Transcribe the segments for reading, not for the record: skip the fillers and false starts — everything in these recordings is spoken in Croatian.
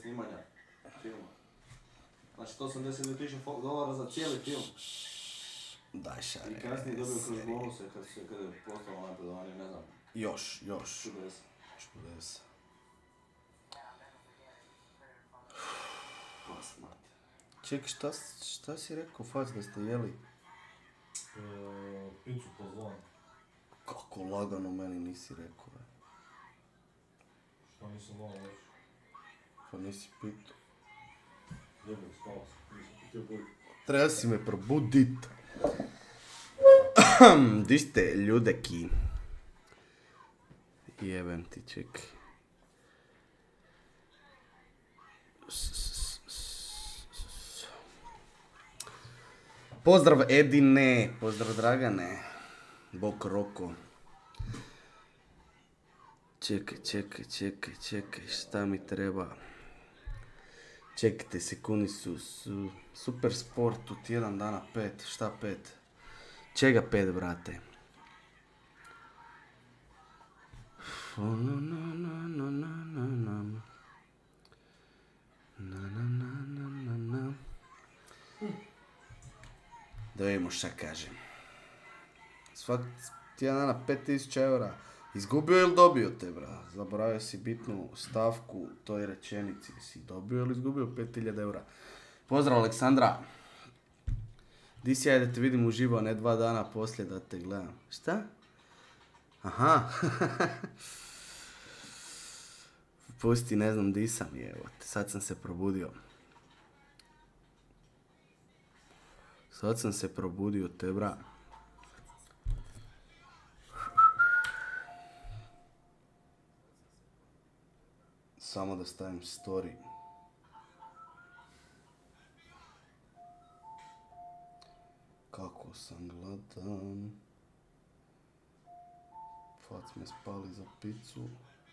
snimanja filma. Znači $182,000 za cijeli film. Daj šare. I kasnije dobio kroz bonuse kad je postalo napredovanje, ne znam. Još. Čudes. Pas, mate. Čekaj, šta si rekao, Fac, da ste jeli? Picu po zvonu. Kako lagano meni nisi rekao, be. Što nisam volao reći? Pa nisi pitao. Jebog, spao sam. Nisam ti htio buditi. Treba si me probudit. Di ste, ljudeki? Jebem ti, čekaj. Pozdrav Edine, pozdrav Dragane. Bok Roko. Čekaj, šta mi treba? Čekajte, sekundi su super sport u tjedan dana 5, šta 5? Čega 5, brate? Da vidimo šta kažem. Svak tjedan dana 5.000 eura. Izgubio ili dobio te, bra? Zaboravio si bitnu stavku toj rečenici. Si dobio ili izgubio 5.000 eura? Pozdrav Aleksandra. Di si ja da te vidim uživo, ne 2 dana poslije da te gledam. Šta? Aha. Pusti, ne znam di sam, evo te. Sad sam se probudio. Te, bra. Samo da stavim story. Kako sam gladan. Fac me spali za picu.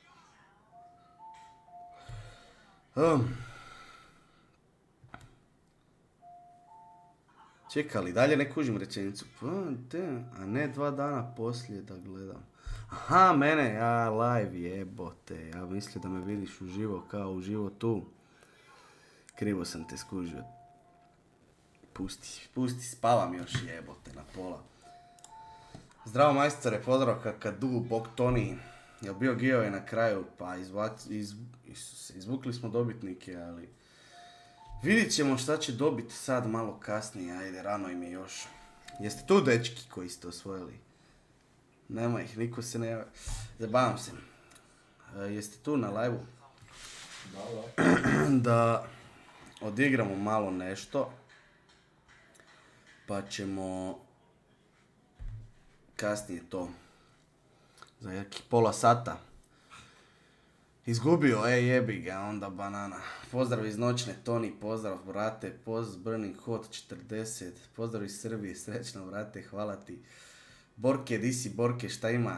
Čekali, dalje ne kužim rečenicu. A ne 2 dana poslije da gledam. Aha, mene, ja live jebote. Ja mislim da me vidiš uživo, kao uživo tu. Krivo sam te skužio. Pusti, spavam još jebote na pola. Zdravo majstore, pozdrav Kakadu, bok Toni. Jel bio giveaway na kraju? Pa izvukli smo dobitnike, ali... Vidit ćemo šta će dobiti sad malo kasnije, ajde, rano im je još. Jeste tu dečki koji ste osvojili? Nema ih, niko se ne javlja. Zabavam se. Jeste tu na live-u? Da odigramo malo nešto. Pa ćemo kasnije to. Za jakih pola sata. Izgubio, jebi ga, onda banana. Pozdrav iz noćne, Toni, pozdrav, brate, Burning Hot 40, pozdrav iz Srbije, srećno, brate, hvala ti. Borke, di si, Borke, šta ima?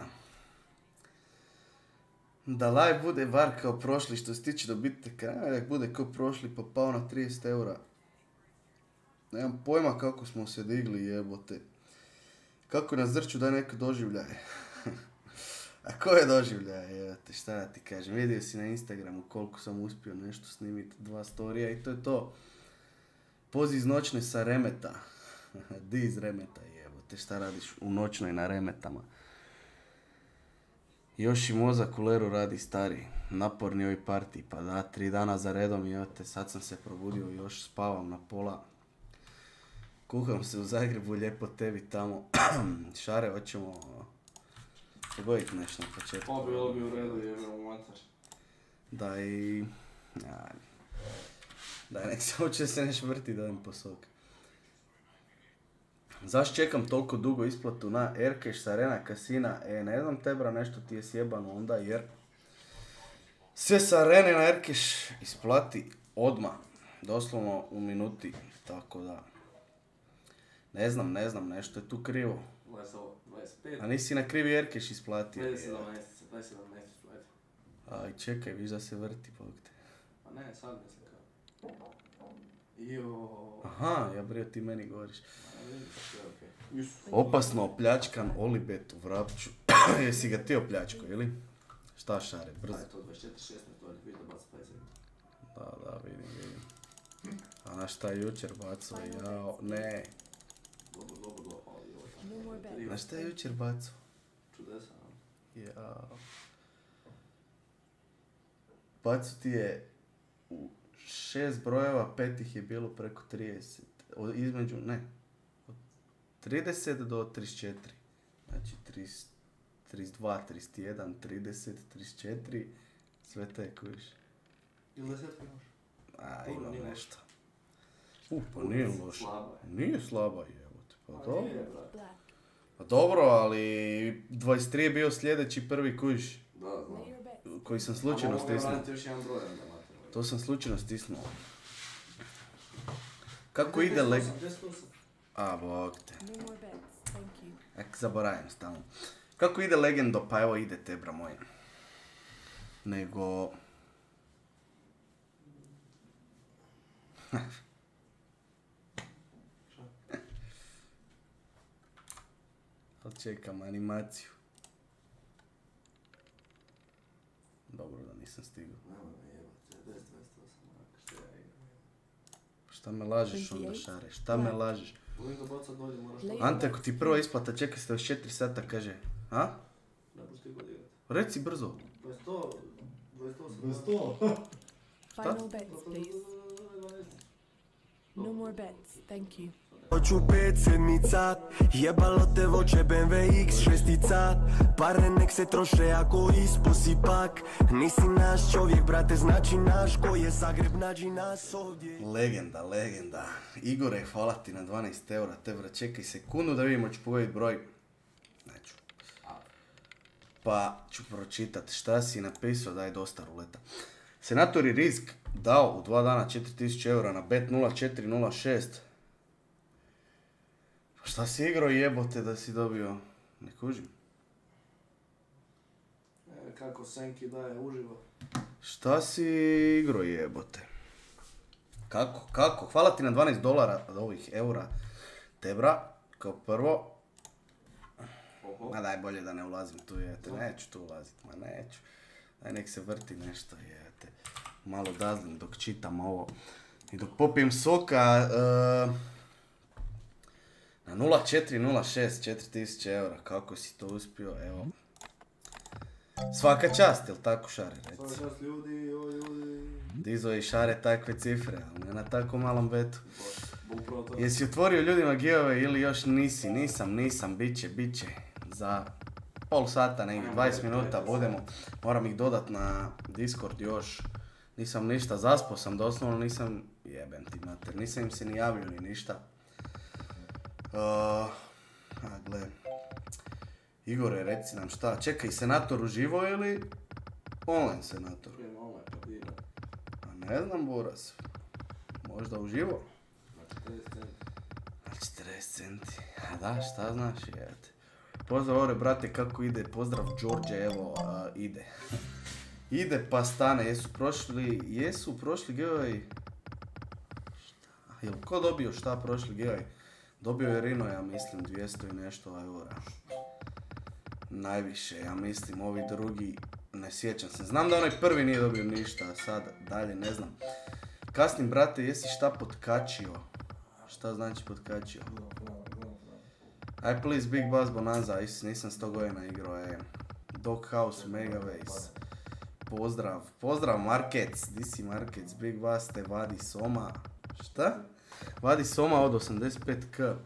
Da live bude var kao prošli, što se tiče dobitaka, nek bude kao prošli, pa pao na 30 eura. Nemam pojma kako smo se digli, jebote. Kako nas zrču, daj neko doživljaje. A ko je doživljaj, evo te, šta da ti kažem, vidio si na Instagramu koliko sam uspio nešto snimiti, 2 storija i to je to. Pozi iz noćne sa remeta. Di iz remeta, evo te, šta radiš u noćnoj na remetama. Još i mozak u leru radi stari, naporni ovoj partiji, pa da, 3 dana za redom i evo te, sad sam se probudio i još spavam na pola. Kuham se u Zagrebu, lijepo tebi tamo. Šare, hoćemo... Pogojit nešto na početku. Bilo bi u redu, jebemo mater. Daj, nek se hoće se neš vrti da im posok. Zašto čekam toliko dugo isplatu na Erkeš sa Arena Casina? Ne znam tebra, nešto ti je sjebano onda jer sve sa Arene na Erkeš isplati odmah, doslovno u minuti, tako da ne znam, nešto je tu krivo. 25. A nisi na krivi Erkeš isplatio. 27 mjeseca, ajde. Aj, čekaj, viš da se vrti, bog te. Pa ne, sad mislim kao. Joooo. Aha, ja brio ti meni govoriš. Okay. Opasno opljačkan Olibet u Vrapću. Jesi ga ti opljačko, ili? Šta šare, brzo? Pa je to 24.16, to je 2 da baca 50. Da, Na šta je jučer bacao, jao, ne. Dobro, ali ovo je No more tamo. bets. Na šta je jučer bacao? Čudesan. Jao. Bacao ti je u 6 brojeva, 5 ih je bilo preko 30. Između, ne. Od 30 do 34. Znači 30, 32, 31, 30, 34. Sve te kuviš. Ili desetku imaš? A, Dobro, imam nije nešto. Pa nije loše. Slaba je. Nije slaba jebote. Pa Pa dobro. nije, brate. Black. Pa dobro, ali 23 je bio sljedeći prvi kuviš. Da, znam. Lay your bets. Koji sam slučajno A mogu ga stisnuo. vratiti još jedan broj, onda mater. To sam slučajno stisnuo. Kako ide leg... 10-8. A, bog te. No more bets. Thank you. Ek zaboravim stalno. Kako ide Legendo? Pa evo ide tebra moj. Nego... Ali čekam animaciju. Dobro da nisam stigao. Nemoj me jebati, 10-28, onako što ja igram. Šta me lažeš onda 28? Šare? Šta me lažeš? Uvijek ga bacat dolje, moraš Lej- to. Ante, ako ti prva isplata, čekaj se 4 sata, kaže. A? Ne budeš ti god igrati. Reci brzo. 28. Bez to. Final bets, please. No more bets. Thank you. Hoću 5 sedmica, jebalo te voće BMW X6-ica. Pare nek se troše ako isposi pak. Nisi naš čovjek, brate, znači naš. Ko je Zagreb, nađi nas ovdje. Legenda. Igore, hvala ti na 12 eura. Tebra, čekaj sekundu da vidimo, ću pogledati broj. Neću. Pa ću pročitat šta si napisao, daj dosta ruleta. Senator je Risk dao u 2 dana 4000 eura na bet 0406. Pa šta si igrao jebote da si dobio? Ne kužim. Kako Senki daje uživo. Šta si igrao jebote? Kako? Hvala ti na 12 dolara od ovih eura. Tebra, kao prvo. Oho. Ma daj bolje da ne ulazim tu jete. Neću tu ulazit, ma neću. Daj nek se vrti nešto jete. Malo dazlim dok čitam ovo. I dok popijem soka. Na 0406 4000 eura. Kako si to uspio? Evo. Svaka čast, jel tako Šare? Reci. Sada čast ljudi, o ljudi. Dizo i Šare takve cifre, ali ne na tako malom betu. Bo upravo to. Jesi otvorio ljudima giveaway ili još nisi? Nisam, bit će. Za pol sata, negdje 20 minuta budemo. Moram ih dodat na Discord još. Nisam ništa, zaspao sam doslovno, nisam, jebem ti mater, nisam im se ni javio ni ništa. Gle. Igore, reci nam šta, čekaj, Senator uživo ili online Senator? Prije online kad igra. A ne znam, Boras. Možda uživo? Znači 50 centi. Na 40 centi. A da, šta znaš, jete. Pozdrav ore, brate, kako ide? Pozdrav Đorđe, evo, ide. Ide pa stane, jesu prošli giveaway. Jel ko dobio šta prošli giveaway? Dobio je Rino, ja mislim, 200 i nešto eura. Najviše, ja mislim, ovi drugi, ne sjećam se. Znam da onaj prvi nije dobio ništa, a sad dalje ne znam. Kasnim, brate, jesi šta potkačio? Šta znači potkačio? I please Big Bass Bonanza, nisam 100 godina igrao, Doghouse, Megaways. Pozdrav Markets, DC Markets, Big Bass te Vadi Soma. Šta? Vadi Soma od 85k.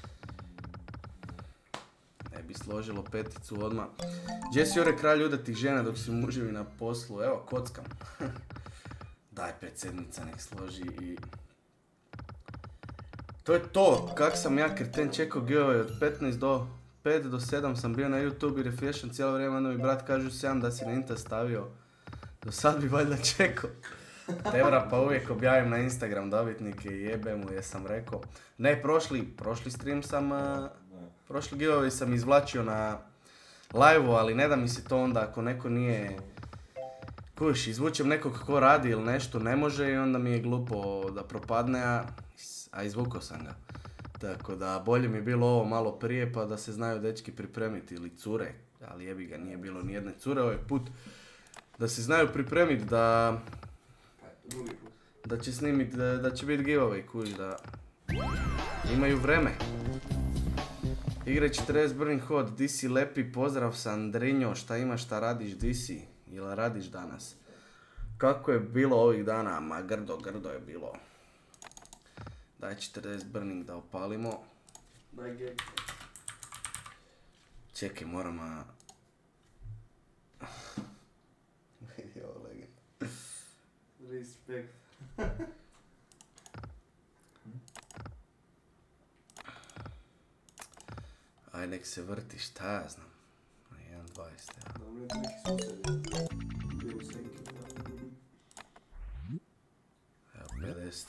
Ne bi složilo peticu odmah. Gdje si ore kralj udatih žena dok su muževi na poslu? Evo, kockam. Daj 5 sedmica nek složi i... To je to, kak sam ja kreten čekao giveaway od 15 do 5 do 7 sam bio na YouTube i refresham cijelo vrijeme, onda mi brat kaže 7 da si na Insta stavio. Do sad bi valjda čekao. Tebra, pa uvijek objavim na Instagram dobitnike i jebe mu jesam rekao. Ne, prošli stream sam, prošli giveaway sam izvlačio na live-u, ali ne da mi se to onda ako neko nije... Kuš, izvučem nekog ko radi ili nešto ne može i onda mi je glupo da propadne, a izvukao sam ga. Tako da bolje mi je bilo ovo malo prije pa da se znaju dečki pripremiti ili cure, ali jebi ga, nije bilo nijedne cure ovaj put. Da se znaju pripremiti da... Drugi put. da će snimit, da će biti giveaway, kuž, da imaju vreme. Igre 40 Burning Hot, di si lepi, pozdrav Sandrinjo, šta imaš, šta radiš, di si, ili radiš danas? Kako je bilo ovih dana? Ma grdo je bilo. Daj 40 Burning da opalimo. Daj gek. Čekaj, moram vidi ovo legend. Respekt. Aj nek se vrti, šta ja znam. Na 1.20, ja. Da mi neki susjedi. Bio u senki. Evo, 50.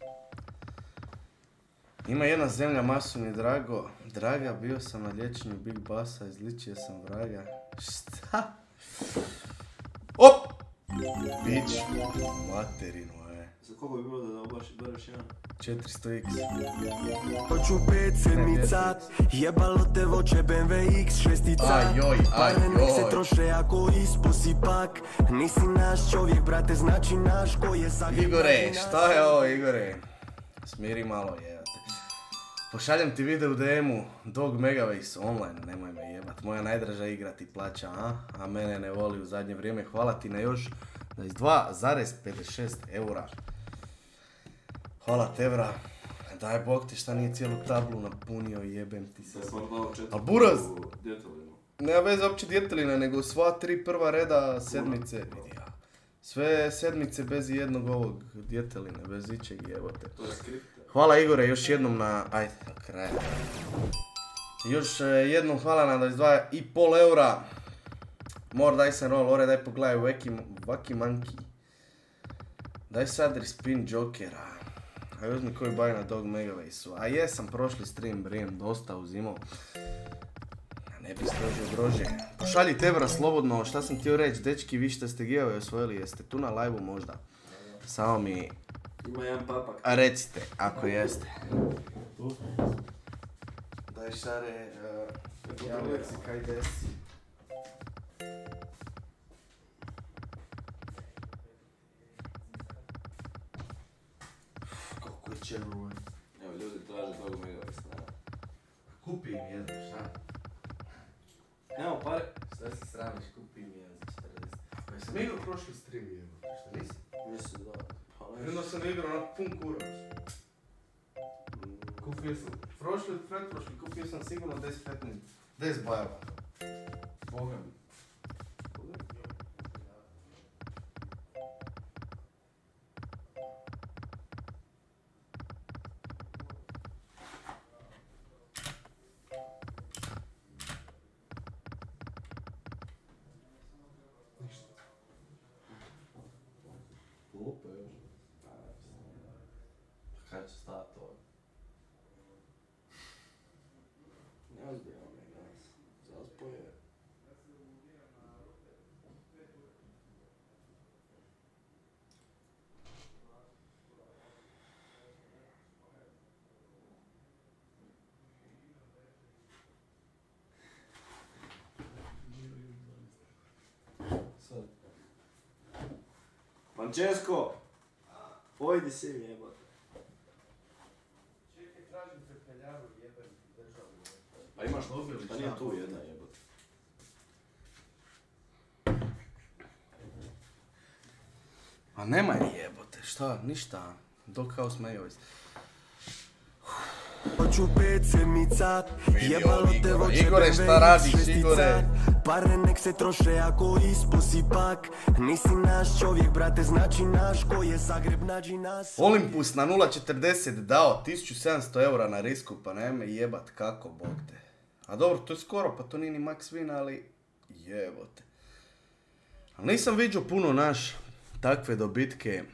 Ima jedna zemlja, masu mi draga, bio sam na liječenju Big Bassa, izličio sam vraga. Šta? Op! Bić, materinu, Za koliko bi bilo da obaš jedan? 400x. Hoću 5 sedmica, jebalo te voće BMW X6-ica. Pare nek se troše ako isposipak. Nisi naš čovjek, brate, znači naš ko je Zagreb. Igore, šta je ovo, Igore? Smiri malo, jebate. Pošaljem ti video u DM-u, Dog Megaways online, nemoj me jebat. Moja najdraža igra ti plaća, a mene ne voli u zadnje vrijeme. Hvala ti na još 22,56 eura. Hvala Tevra. Daj Bog ti šta nije cijelu tablu napunio, jebem ti se. Da sam dao 4 A buraz! djetelinu. Nema veze uopće djetelina, nego sva 3 prva reda sedmice. Vidi ja. Sve sedmice bez jednog ovog djeteline, bez ičeg jebote. To je skript. Hvala Igore još jednom na... Ajde, na kraju. Još jednom hvala na 22,5 eura. More dice and roll, ore daj pogledaj Wacky Monkey. Daj sad respin Jokera. A uzmi koji baj na Dog Megawaysu. A jesam prošli stream, brijem, dosta uzimao. Ne bi složio grože. Pošalji Tebra slobodno, šta sam htio reći, dečki, vi šta ste giveaway osvojili, jeste tu na live-u možda? Samo mi... Ima jedan papak. A recite, ako jeste. Daj šare, javljaj si kaj desi. Kako je čeru. Evo, ljudi traže Dog Megaways. Kupi im jedno, šta? Evo pare. Šta se sramiš, kupi im jedan za 40. Pa jesam igrao prošli stream jedno, šta nisi? Mislim da. Pa Jedno sam igrao na pun kurac. Kupio sam, pretprošli, kupio sam sigurno 10 bajava. Boga mi. Lupe još. Kad će stati ovo? Neozbiljno mi je danas. Zaspo je. Sad. Francesco! Pojdi si mi jebate. Čekaj, tražim pepeljaru, jebem državu. Pa imaš Dobio li šta nije šta? tu jedna jebate. A nema je jebote, šta, ništa. Dog House Megaways. Hoću 5 sedmica, Vidi jebalo ovo, te Igore. voće Igore, šta radiš, Igore? Pare nek se troše ako isposipak. Nisi naš čovjek, brate, znači naš ko je Zagreb, nađi nas. Olympus na 0.40 dao 1700 eura na risku, pa ne me jebat kako, bog te. A dobro, to je skoro, pa to nije ni max win, ali jebote. Ali nisam vidio puno naš takve dobitke.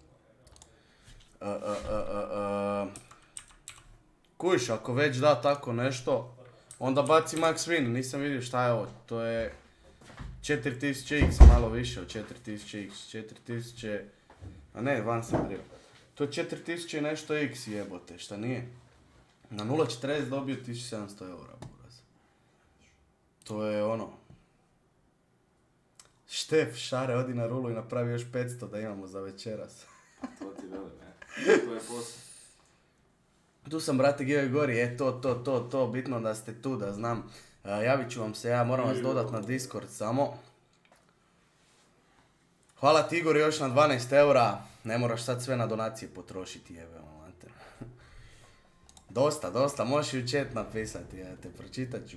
Kujiš, ako već da tako nešto, onda baci max win, nisam vidio šta je ovo, to je 4000x, malo više od 4000x, 4000, a ne, van sam brio. To je 4000 i nešto x jebote, šta nije? Na 0.40 dobio 1700 eura, buraz. To je ono. Štef, šare, odi na rulu i napravi još 500 da imamo za večeras. To ti velim, ne. To je posao. Tu sam, brate, Geo i Gori, to, bitno da ste tu, da znam. Javit ću vam se, ja moram vas dodat na Discord samo. Hvala ti, Igor, još na 12 eura. Ne moraš sad sve na donacije potrošiti, jebe, mater. Dosta, možeš i u chat napisati, ja te pročitat ću.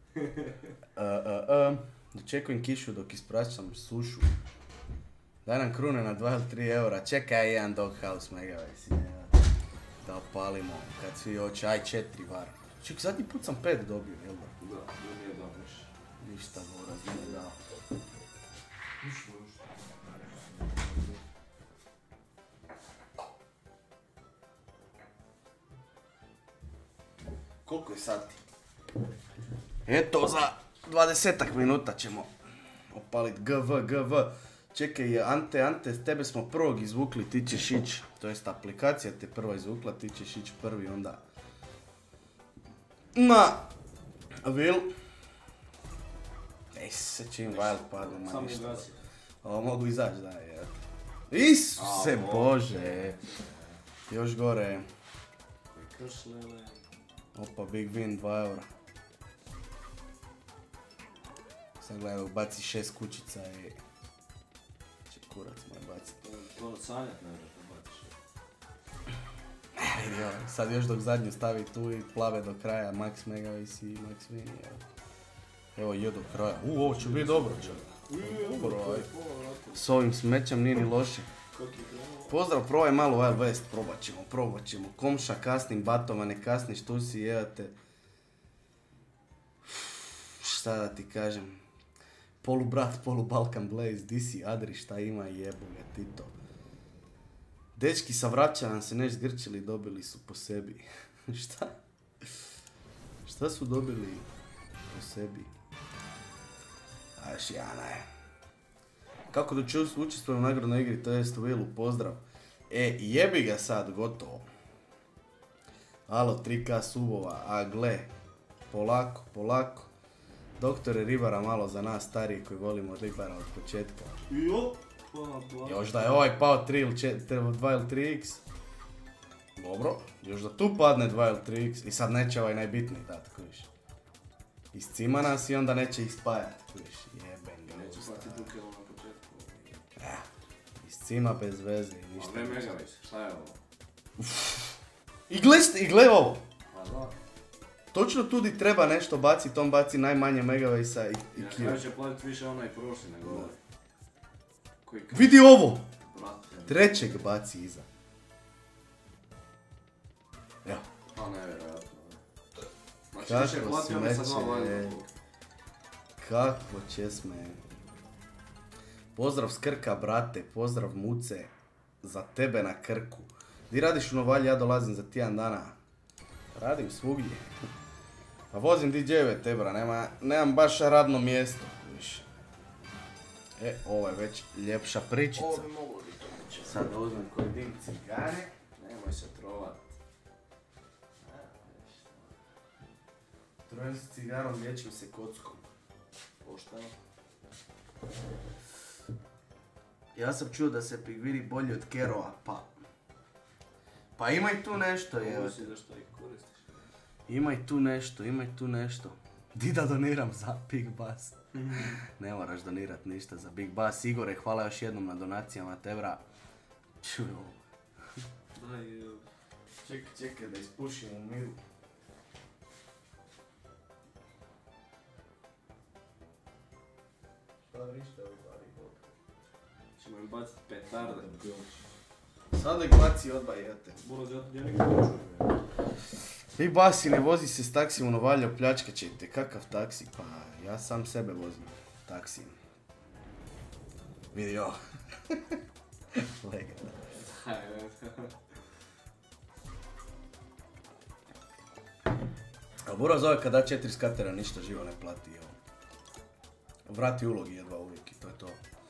Dočekujem kišu dok ispraćam sušu. Daj nam krune na 2 ili 3 eura. Čekaj jedan Doghouse Megaways. Da opalimo kad svi hoće. Aj 4 var. Ček, zadnji put sam 5 dobio, jel da? Da, nije dobiš. Ništa, Boraz nije dao. Koliko je sati? Eto, za 20 minuta ćemo opalit GV. Čekaj, Ante, s tebe smo prvog izvukli, ti ćeš ići. To jest aplikacija te prva izvukla, ti ćeš ići prvi onda. Na Vil. Ej se čim Wild padne, ma ništa. Ovo mogu izaći, da je. Isuse Bože. Još gore. Koji krš, lele. Opa, Big Win, 2 eura. Sad gledaj, baci 6 kućica i... Će kurac moj baciti. To sanjat ne da baciš. Sad još dok zadnju stavi tu i plave do kraja, Max Megaways i Max Win. Evo je do kraja. Ovo će biti dobro, čak. Dobro, aj. S ovim smećem nije ni loše. Pozdrav, probaj malo Wild West, probat ćemo. Komša, kasnim, batova, ne kasniš, tu si, jevate. Šta da ti kažem? Polu brat, polu Balkan Blaze, di si Adri, šta ima, jebo ga Tito. Dečki sa Vrača se neš zgrčili, dobili su po sebi. Šta? Šta su dobili po sebi? A još Jana je. Kako da učestvujem u nagradnoj igri, to jest u Willu, pozdrav. Jebi ga sad, gotovo. Alo, 3K subova, a gle, polako. Doktore Ribara malo za nas stariji koji volimo Ribara od početka. Još da je ovaj pao 2 ili 3x. Dobro, još da tu padne 2 ili 3x i sad neće ovaj najbitniji dat, kojiš. Iscima nas i onda neće ih spajat, kojiš. Jeben ga. Neće spati Dukelo na početku. Iscima bez veze i ništa. A ne Megaways, šta je ovo? I gle ovo! Pa da. Točno tu di treba nešto bacit, on baci najmanje Megawaysa i Ja kill. kraju će platit više onaj prošli nego ovaj. Vidi ovo! Brate. Trećeg baci iza. Evo. Pa nevjerojatno. Znači Kako više plati onaj sa dva smeće. vajda. Kako česme. Pozdrav s Krka, brate, pozdrav Muce. Za tebe na Krku. Di radiš u Novalji, ja dolazim za tjedan dana. Radim svugdje. Pa vozim DJ-eve tebra, nemam baš radno mjesto. Ovo je već ljepša pričica. Ovo bi moglo biti to. Sad da uzmem koji dim cigare. Nemoj se trovat. Trojem s cigarom, liječim se kockom. Pošteno. Ja sam čuo da se pigviri bolji od Keroa, pa ima i tu nešto, Ovo si zašto ih koristiš. Ima i tu nešto. Di da doniram za Big Bass? Ne moraš donirat ništa za Big Bass. Igore, hvala još jednom na donacijama, tebra. Čuj ovo. Čekaj da ispušim u miru. Šta vrište ovi bari god? Ćemo im baciti petarde. Sad nek baci odbaj, jete. Buraz, ja nikad ne čujem. Big Bassi ne vozi se s taksijem u Novalji, opljačkat ćete. Kakav taksi? Pa ja sam sebe vozim taksijem. Vidi ovo. Legenda. A Buraz zove kad da 4 skatera ništa živo ne plati. Evo. Vrati ulog jedva uvijek i to je to.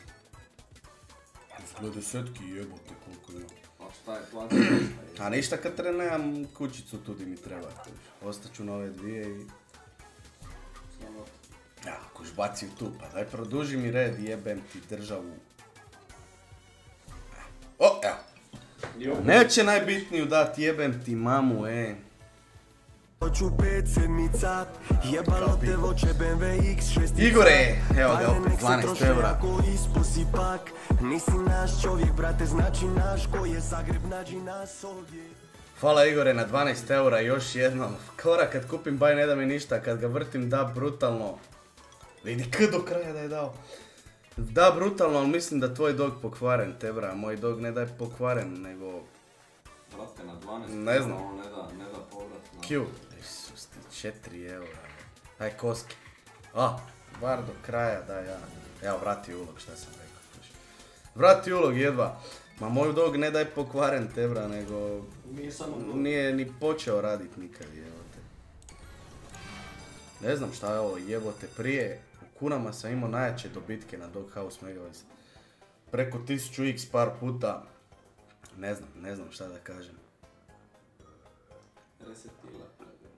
Glede setki jebote koliko je. A šta je platio? A ništa kad nemam kućicu tu di mi treba. Ostaću na ove dvije i... Samo. Ja, kuš baci tu, pa daj produži mi red, jebem ti državu. O, evo. Neće najbitniju dat, jebem ti mamu, Hoću 5 sedmica, jebalo te voće BMW X6. Igore, evo ga opet 12 eura. Isposipak, nisi naš čovjek, brate, znači naš. Ko je Zagreb, nađi nas ovdje. Hvala Igore na 12 eura još jednom. Kora kad kupim baj ne da mi ništa, kad ga vrtim da brutalno. Vidi k do kraja da je dao. Da brutalno, ali mislim da tvoj dog pokvaren, Tebra. Moj dog ne da je pokvaren, nego... Brate, na 12 Ne znam. on ne da povrat. Q. Isus ti, 4 eura. Aj koski. Bar do kraja, daj ja. Evo, vrati ulog, šta sam rekao. Vrati ulog jedva. Ma moj dog ne daj pokvaren, Tebra, nego... Nije ni počeo radit nikad, jebote. Ne znam šta je ovo, jebote, prije u kunama sam imao najjače dobitke na Doghouse Megaways. Preko 1000x par puta. Ne znam šta da kažem. Resetila.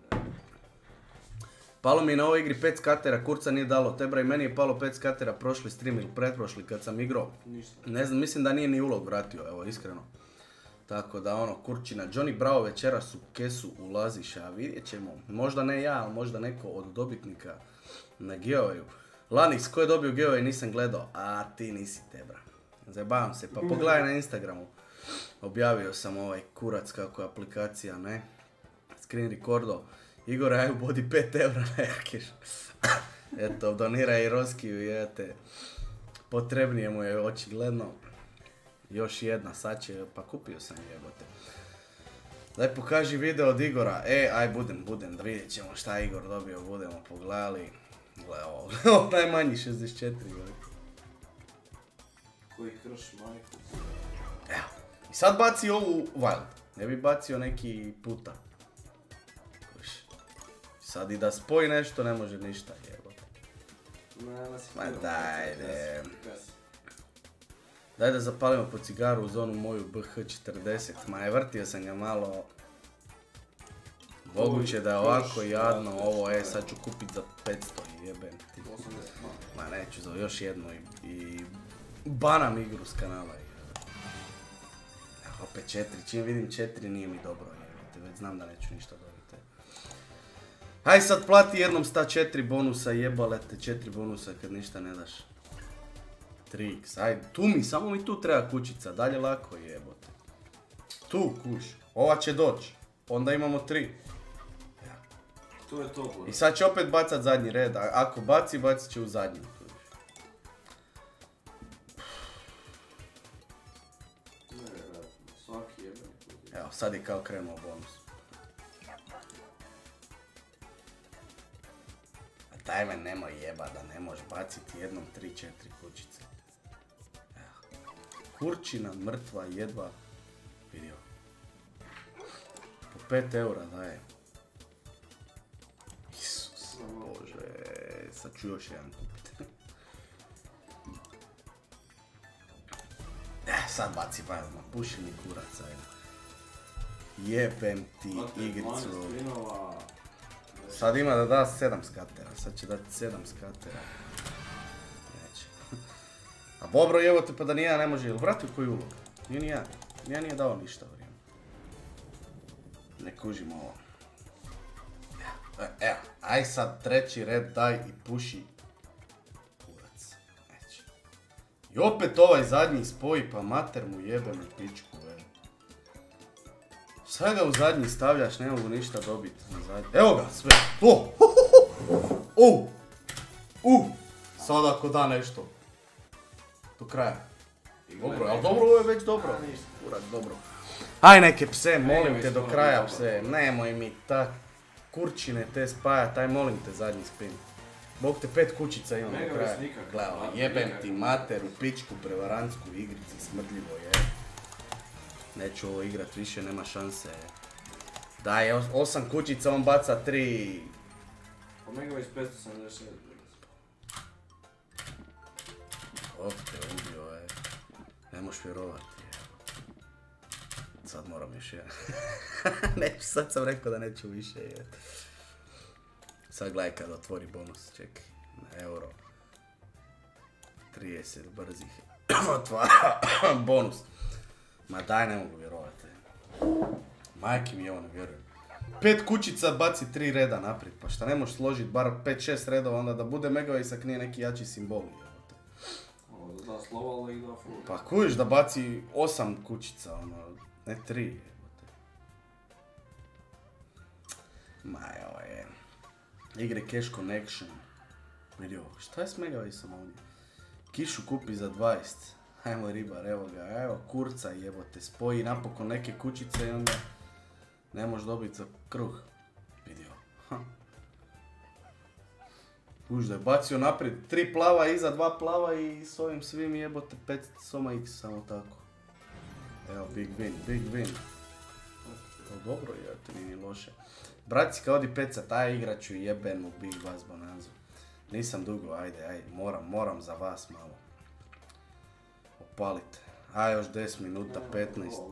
Palo mi je na ovoj igri 5 skatera, kurca nije dalo. Tebra i meni je palo 5 skatera prošli stream ili pretprošli kad sam igrao. Ništa. Ne znam, mislim da nije ni ulog vratio, evo iskreno. Tako da ono, kurčina. Johnny Bravo večeras u kesu ulaziš, a vidjet ćemo. Možda ne ja, ali možda neko od dobitnika na giveawayu. Lanix, ko je dobio giveaway nisam gledao, a ti nisi, Tebra. Zajebavam se, pa pogledaj na Instagramu. Objavio sam ovaj kurac kako je aplikacija, ne? Screen recordo. Igor Aju bodi 5 eura na Jakeš. Eto, donira i Roskiju, jete. Potrebnije mu je očigledno. Još jedna, sad će, pa kupio sam jebote. Daj pokaži video od Igora. Aj budem, da vidjet ćemo šta je Igor dobio, budemo pogledali. Gle ovo, najmanji 64 veliko. Koji krš majku. Evo, i sad baci ovu Wild, ne bi bacio neki puta. Sad i da spoji nešto ne može ništa jebote. Ma dajde. Daj da zapalimo po cigaru uz onu moju BH40, ma ne vrtio sam ga malo. Moguće da je ovako jadno ovo, sad ću kupit za 500 jebem ti. Ma neću za još jednu i banam igru s kanala. Opet 4, čim vidim 4 nije mi dobro jebate, već znam da neću ništa dobiti. Aj sad plati jednom 104 bonusa, jebale te 4 bonusa kad ništa ne daš. 3x, ajde, samo mi tu treba kućica, dalje lako jebote. Tu kuš, ova će doći, onda imamo 3. To je to. I sad će opet bacat zadnji red, a ako baci, bacit će u zadnji. Svaki jebeni. Evo, sad je kao krenuo bonus. Daj me nemoj jeba da ne možeš baciti jednom 3-4 kućice. Evo. Kurčina mrtva jedva vidio. Po 5 eura daje. Isus Bože, sad ću još jedan kupiti. Sad baci bajlma, puši mi kurac, ajde. Jebem ti igricu. Sad ima da da 7 skatera, sad će dati 7 skatera. Neće. A Bobro evo te pa da nijedan ne može, jel vratio koji ulog? Nije nijedan, nijedan nije dao ništa u vrijeme. Ne kužim ovo. Evo, aj sad treći red daj i puši. Kurac, neće. I opet ovaj zadnji spoji pa mater mu jebem u pičku, Sve ga u zadnji stavljaš, ne mogu ništa dobiti na zadnji. Evo ga, sve. Sad ako da nešto. Do kraja. Dobro, ali dobro, ovo je već dobro. Kurak, dobro. Aj neke pse, molim te do kraja pse. Nemoj mi tak kurčine te spajat, aj molim te zadnji spin. Bog te 5 kućica imam do kraja. Gledaj, jebem ti mater u pičku prevarantsku igrici, smrdljivo je. Neću ovo igrat više, nema šanse. Daj, 8 kućica, on baca 3. Po Megaways 576. Op te ubio, ne možeš vjerovati. Sad moram još jedan. Neću, sad sam rekao da neću više. Sad gledaj kad otvori bonus, čekaj. Na euro. 30 brzih. Otvara bonus. Ma daj, ne mogu vjerovati. Majke mi, evo ne vjerujem. 5 kućica baci 3 reda naprijed, pa šta ne možeš složiti bar 5-6 redova, onda da bude Mega Isak nije neki jači simbol. Ono, da da slova, ali i da full. Pa kužiš da baci 8 kućica, ono, ne 3. Jebote. Ma evo je. Igre Cash Connection. Vidio, šta je s Mega Isom ovdje? Kišu kupi za 20. Ajmo ribar, evo ga, evo kurca jebote, spoji napokon neke kućice i onda ne možeš dobiti za kruh. Vidio. Kuž da je bacio naprijed 3 plava, iza 2 plava i s ovim svim jebote 5 soma x samo tako. Evo, big win. O, dobro je, to nije ni loše. Braci, kao di peca, taj igrat ću jebenu Big Bass Bonanzu. Nisam dugo, ajde, moram za vas malo. Opalite. A još 10 minuta, 15.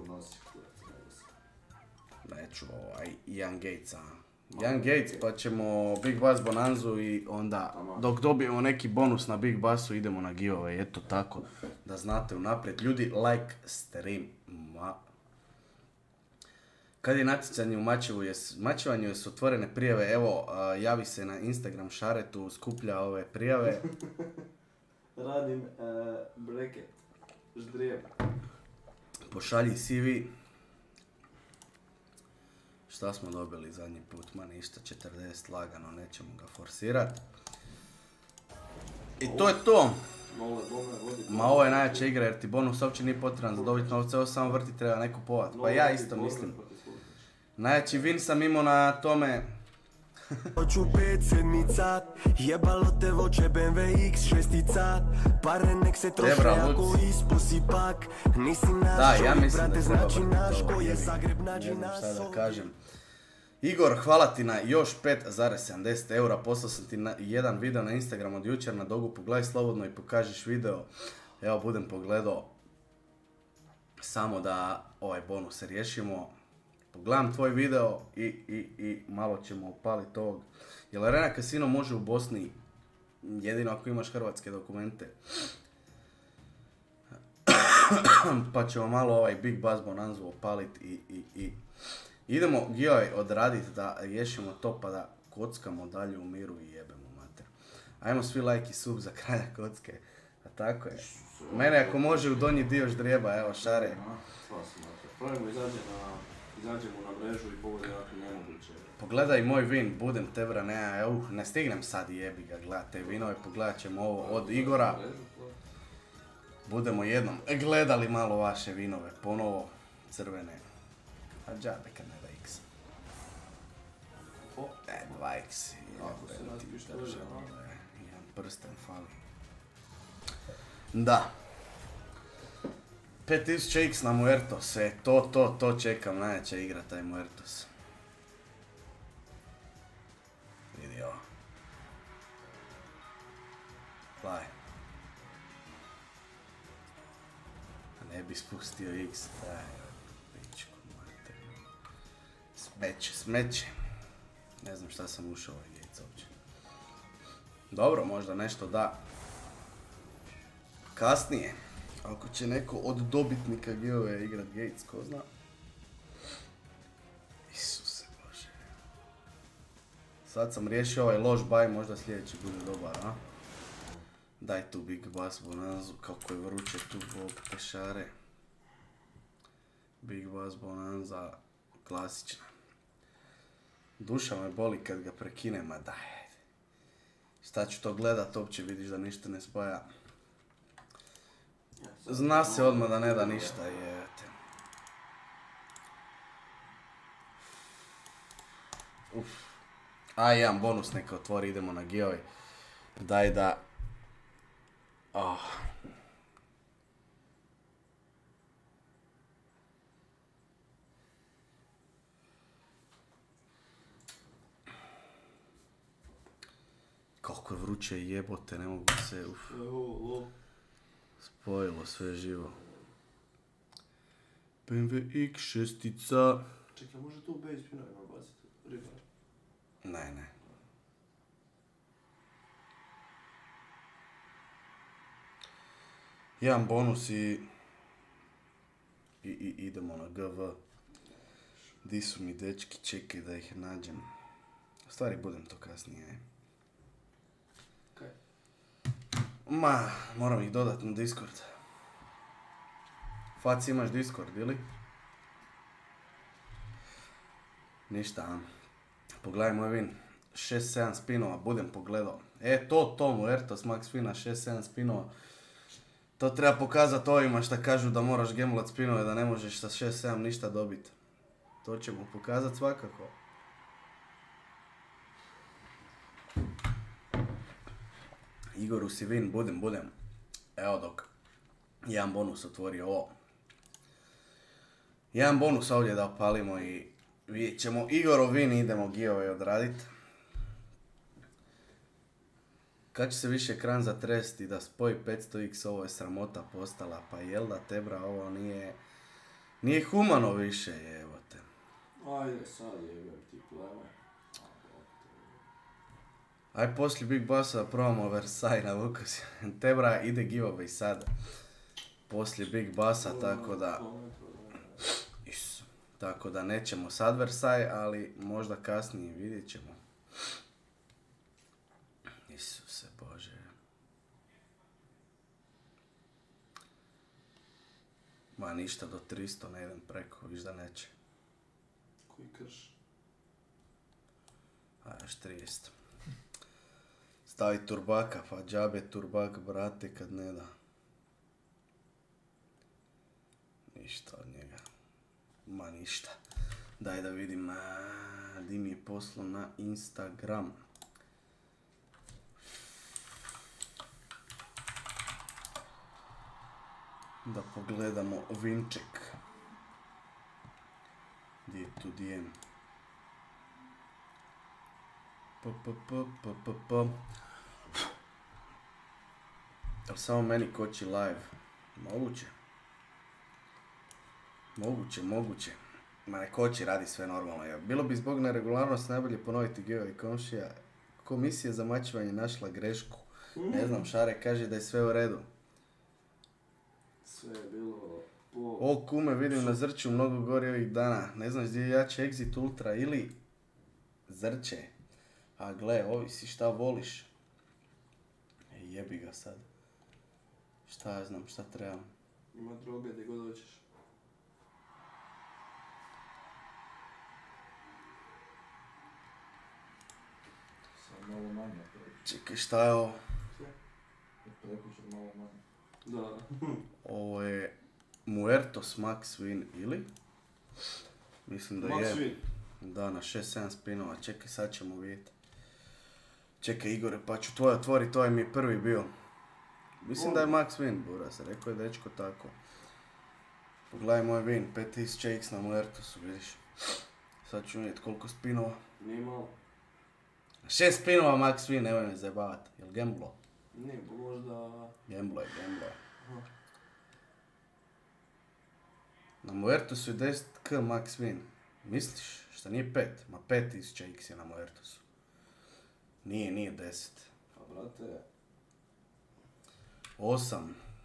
Neću Young Gates, a. Young Gates, pa ćemo Big Bass Bonanzu i onda dok dobijemo neki bonus na Big Bassu idemo na giveaway, eto tako. Da znate unaprijed. Ljudi, like stream. Kad je natjecanje u mačevanju su otvorene prijave, evo, javi se na Instagram Šaretu, skuplja ove prijave. Radim breket, ždrijem. Pošalji CV. Šta smo dobili zadnji put? Ma ništa, 40 lagano, nećemo ga forsirat. I to je to! Ma ovo je najjača igra jer ti bonus uopće nije potreban za dobiti novce, ovo samo vrti treba neko kupovat. Pa ja isto mislim. Najjači win sam imao na tome. Hoću 5 sedmica, jebalo te voće BMW X6-ica. Pare nek se troše ako isposi pak. Nisi naš čovjek, brate, znači naš ko je Zagreb, nađi naš da kažem. Igor, hvala ti na još 5,70 eura, poslao sam ti jedan video na Instagram od jučer na Dogu, pogledaj slobodno i pokažiš video. Evo, budem pogledao samo da ovaj bonus riješimo. Pogledam tvoj video i malo ćemo opaliti ovog. Jer Arena Casino može u Bosni jedino ako imaš hrvatske dokumente. Pa ćemo malo ovaj Big Bass Bonanzu opaliti i idemo giveaway odraditi da riješimo to pa da kockamo dalje u miru i jebemo mater. Ajmo svi like i sub za kralja kocke. A tako je. Mene ako može u donji dio ždrijeba, evo Šare. Pravimo izađemo na mrežu i povode jako nemoguće. Pogledaj moj win, budem tebra, ne stignem sad jebi ga gledat te vinove, pogledat ćemo ovo od Igora. Budemo jednom gledali malo vaše vinove, ponovo crvene. A džabe kad ne da x. 2x, jedan prsten fali. Da. 5000x na Muertos, to čekam, najjača igra taj Muertos. Vidi ovo. Gledaj. Ne bi spustio x, daj, pičku mater. Smeće. Ne znam šta sam ušao ovaj Gates uopće. Dobro, možda nešto da. Kasnije. Ako će neko od dobitnika giveawaya igrat Gates, ko zna. Isuse Bože. Sad sam riješio ovaj loš buy, možda sljedeći bude dobar, a? Daj tu Big Bass Bonanzu, kako je vruće tu, bog te Šare. Big Bass Bonanza, klasična. Duša me boli kad ga prekinem, ma daj, ajde. Šta ću to gledat, uopće vidiš da ništa ne spaja. Zna se odmah da ne da ništa, jete. A jedan bonus neka otvori, idemo na giveaway. Daj da... Kako je vruće jebote, ne mogu se... Spojilo sve živo. BMW X6-ica. Čekaj, može tu base pinovima baciti ribar? Ne. Jedan bonus i idemo na GV. Di su mi dečki, čekaj da ih nađem. U stvari budem to kasnije. Kaj? Ma, moram ih dodat na Discord. Fac, imaš Discord, ili? Ništa, pogledaj moj win. 6-7 spinova, budem pogledao. To Muertos Max Fina, 6-7 spinova. To treba pokazati ovima šta kažu da moraš gamblat spinove, da ne možeš sa 6-7 ništa dobiti. To ćemo pokazati svakako. Igoru si win, budem. Evo dok jedan bonus otvori ovo. Jedan bonus ovdje da opalimo i vidjet ćemo Igorov win i idemo giveaway odradit. Kad će se više ekran zatresti da spoji 500x, ovo je sramota postala, pa jel da Tebra, ovo nije humano više, jevote. Ajde sad jebem ti pleme. Aj poslije Big Bossa da probamo Versailles na Vukas. Tebra ide giveaway sad. Poslije Big Bossa, tako da... Tako da nećemo sad Versailles, ali možda kasnije vidjet ćemo. Isuse Bože. Ma ništa do 300 ne idem preko, viš da neće. Koji krš? A još 300. Stavi turbaka, pa džabe turbak, brate, kad ne da. Ništa od njega. Ma ništa. Daj da vidim di mi je poslao na Instagram. Da pogledamo Vinček. Gdje je tu DM? Jel samo meni koči live? Moguće. Ma ne koči, radi sve normalno. Bilo bi zbog neregularnosti najbolje ponoviti giveaway komšija. Komisija za mačevanje našla grešku. Ne znam, Šare kaže da je sve u redu. Sve je bilo po... O kume, vidim na Zrću mnogo gori ovih dana. Ne znaš gdje je jače Exit Ultra ili Zrće. A gle, ovisi šta voliš. Jebi ga sad. Šta ja znam, šta trebam. Ima droge gdje god hoćeš. Sad malo manje. Čekaj, šta je ovo? Prekućer malo manje. Da. Ovo je Muertos Max Win ili? Mislim da Max je. Win. Da, na 6-7 spinova. Čekaj, sad ćemo vidjeti. Čekaj Igore, pa ću tvoj otvoriti, ovaj mi je prvi bio. Mislim da je Max Win, Buras, rekao je dečko tako. Pogledaj moj win, 5000x na Muertosu, vidiš. Sad ću vidjeti koliko spinova. Nije malo. 6 spinova Max Win, nemoj me zajebavati. Jel gamblo? Nije, pa možda... Gamblo je. Na Muertosu je 10k Max Win. Misliš? Šta nije 5? Ma 5000x je na Muertosu. Nije 10. Pa brate... 8.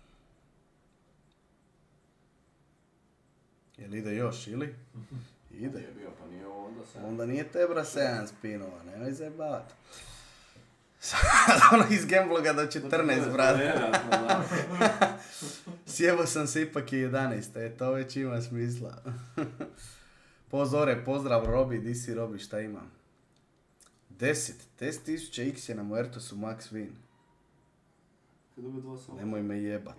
Jel ide još ili? Ide. Je bio, pa nije ovo onda sad. Onda nije Tebra 7 spinova, nemoj zajebavat. Sad ono iz Gambloga do 14, brate. Vjerojatno, da. Sjebao sam se, ipak je 11, to već ima smisla. Pozdrav Robi, di si Robi, šta ima? 10.000x je na Muertosu Max Win. Kad dobio 2 soma. Nemoj me jebat.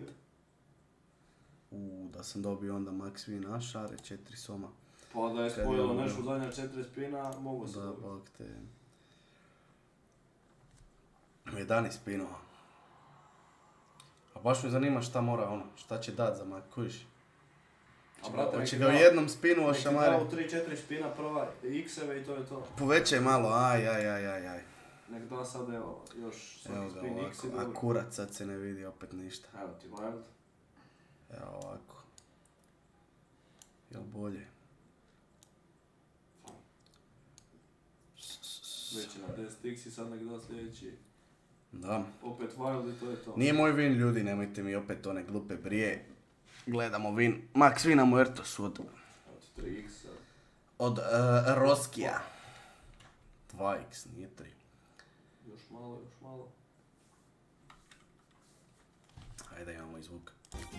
Da sam dobio onda Max Win, a Šare 4 soma. Pa da je spojilo nešto u zadnja 4 spina, mogu se Da, dobiti. bak te. 11 spinova. A baš me zanima šta mora ono, šta će dat za Max, kojiš? A brate, Hoće neki ga u dao- jednom spinu neki ošamare. dao 3-4 spina prva x-eve i to je to. Povećaj malo, aj. Nek da sad evo, još Evo svaki ga spin x i ovako, a dobro. kurac sad se ne vidi opet ništa. Evo ti wild. Evo ovako. Jel bolje? Već je na 10x i sad nek da sljedeći. Da. Opet wild i to je to. Nije moj win, ljudi, nemojte mi opet one glupe brije. Gledamo win. Max Win na Muertosu od Evo ti 3x sad. od Roskija. 2x, nije 3. Još malo. Ajde, imamo i zvuk.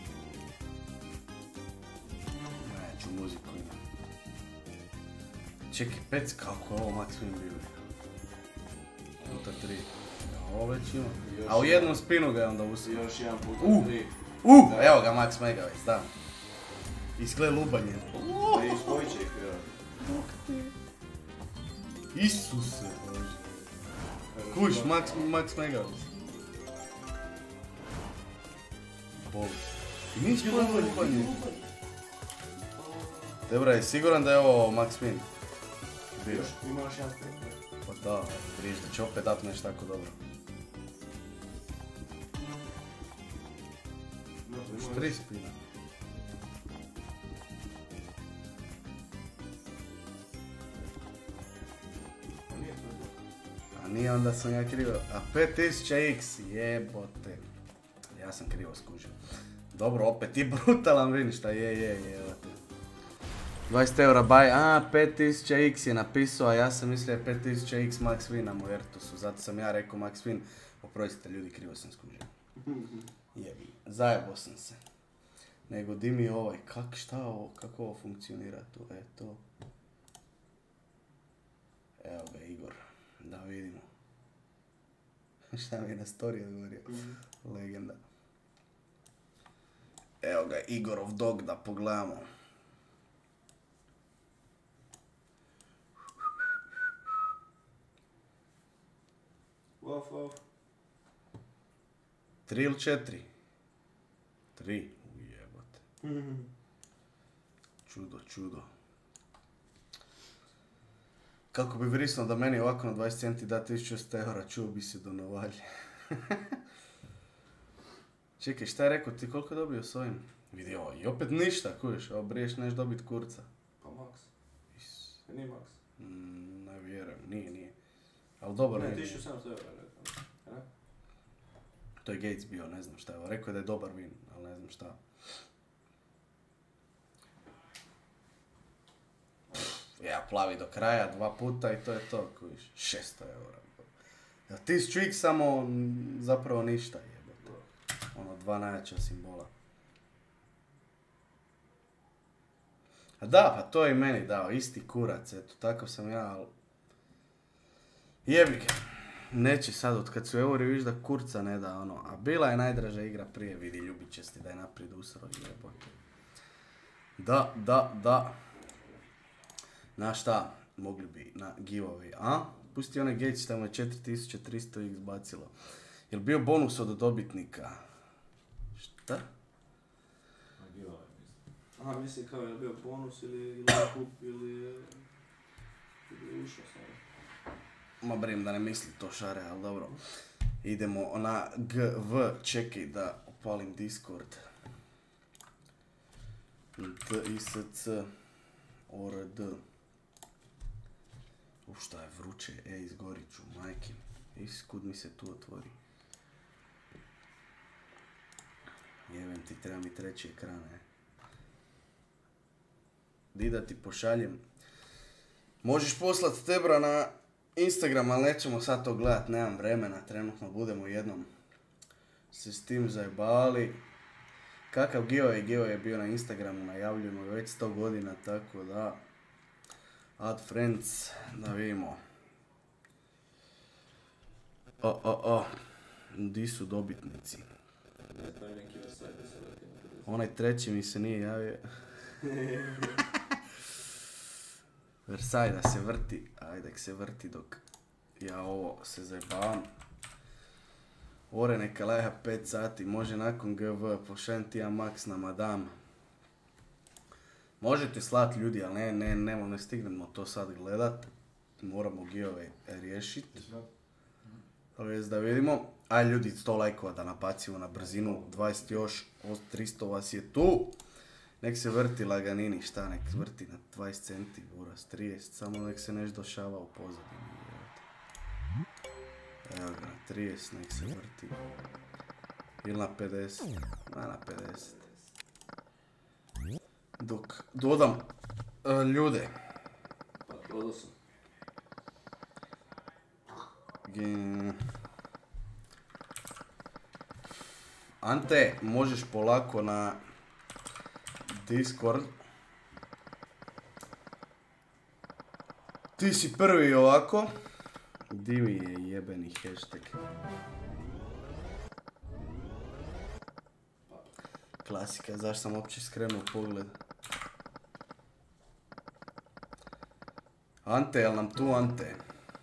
Neću muziku imam. Čekaj, pec, kako je ovo Max Win bio? Puta 3. Ovo već ima. A u jednom spinu ga je onda usio. Još jedan puta 3. Evo ga Max Megavec, da. Isklej lubanje. Da je Stojček, Isuse Bože. Kuš, Max Megavec. Bol. I nisi pojelo lubanje. Dobra, je siguran da je ovo Max Win? Bio. Ima još jedan spin. Pa da, vidiš da će opet dat nešto tako dobro. Još 3 spina. A nije, onda sam ja krivo. A 5000x, jebote. Ja sam krivo skužio. Dobro, opet je brutalan win, šta jebote. 20 eura buy, 5000x je napisao, a ja sam mislio je 5000x Max Win u Ertusu, zato sam ja rekao Max Win. Oprostite ljudi, krivo sam skužio. Jebi, zajebo sam se. Nego di mi ovaj, kako ovo funkcionira tu, to. Evo ga Igor, da vidimo. Šta mi je na story odgovorio, legenda. Evo ga Igorov dog, da pogledamo. Wow. 3 ili 4? 3, ujebote. Čudo. Kako bi vrisnuo da meni ovako na 20 centi da 1100 eura, čuo bi se do Novalje. Čekaj, šta je rekao ti, koliko je dobio s ovim? Vidi ovo, i opet ništa, kužiš, ovo briješ neš dobit kurca. Pa Max. Nije Max. Ne vjerujem, nije. Ali dobar ne, win. 1700 eura rekao. To je Gates bio, ne znam šta je. Rekao je da je dobar win, ali ne znam šta. Ja plavi do kraja 2 puta i to je to, kojiš. 600 eura. Ja 1000x samo zapravo ništa jebote. Ono, 2 najjača simbola. A da, pa to je i meni dao, isti kurac, eto, takav sam ja, ali... Jebi ga. Neće sad, od kad su euri, viš da kurca ne da, ono, a bila je najdraža igra prije, vidi, ljubit će ti da je naprijed usro, jebote. Da. Na šta, mogli bi na giveaway, a? Pusti onaj Gates, tamo je 4300x bacilo. Jel bio bonus od dobitnika? Šta? Aha, mislim kao je bio bonus ili kup ili ušao sam. Ma brim da ne misli to šare, ali dobro. Idemo na GV, čekaj da upalim Discord. TISC ORD. Šta je vruće, izgorit ću, majke. Kud mi se tu otvori. Jevem ti, treba mi treći ekran, Di da ti pošaljem. Možeš poslat Tebra na Instagram, ali nećemo sad to gledat, nemam vremena, trenutno budemo jednom se s tim zajebali. Kakav giveaway je bio na Instagramu, najavljujemo već 100 godina, tako da... Add friends, da vidimo. Di su dobitnici? Onaj treći mi se nije javio. Versailles da se vrti, ajde se vrti dok ja ovo se zajebavam. Ore neka leha 5 sati, može nakon GV, pošaljem ti ja Max na Madame. Možete slat ljudi, ali ne stignemo to sad gledat. Moramo giveaway riješit. Da vidimo. Aj ljudi, 100 lajkova da napacimo na brzinu, 20 još, 300 vas je tu. Nek se vrti laganini, šta nek vrti na 20 centi, uraz 30, samo nek se neš došava u pozadini. Evo ga, na 30 nek se vrti. Ili na 50, na 50. Dok dodam ljude, Dodao sam. Ante, možeš polako na Discord. Ti si prvi ovako. Di mi je jebeni hashtag? Klasika, zašto sam uopće skrenuo pogled? Ante, jel nam tu Ante?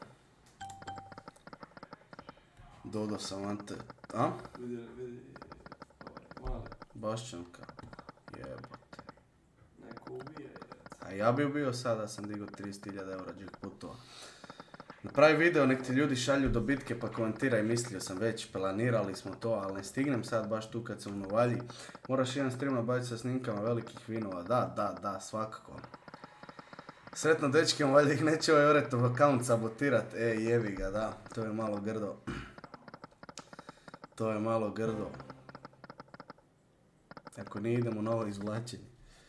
Dodao sam Ante. A? Vidi, mali. Bašćanka. Jebote. Neko ubije. A ja bi bio sada, sam digao 30.000 eura jackpotova. Napravi video, nek ti ljudi šalju dobitke pa komentiraj, mislio sam već, planirali smo to, ali ne stignem sad baš tu kad sam u Novalji. Moraš jedan stream nabaviti sa snimkama velikih vinova, da, svakako. Sretno dečkim, valjda ih neće ovaj Oretov account sabotirat, jebi ga, da, to je malo grdo. To je malo grdo. Ako nije idemo na ovo izvlačenje.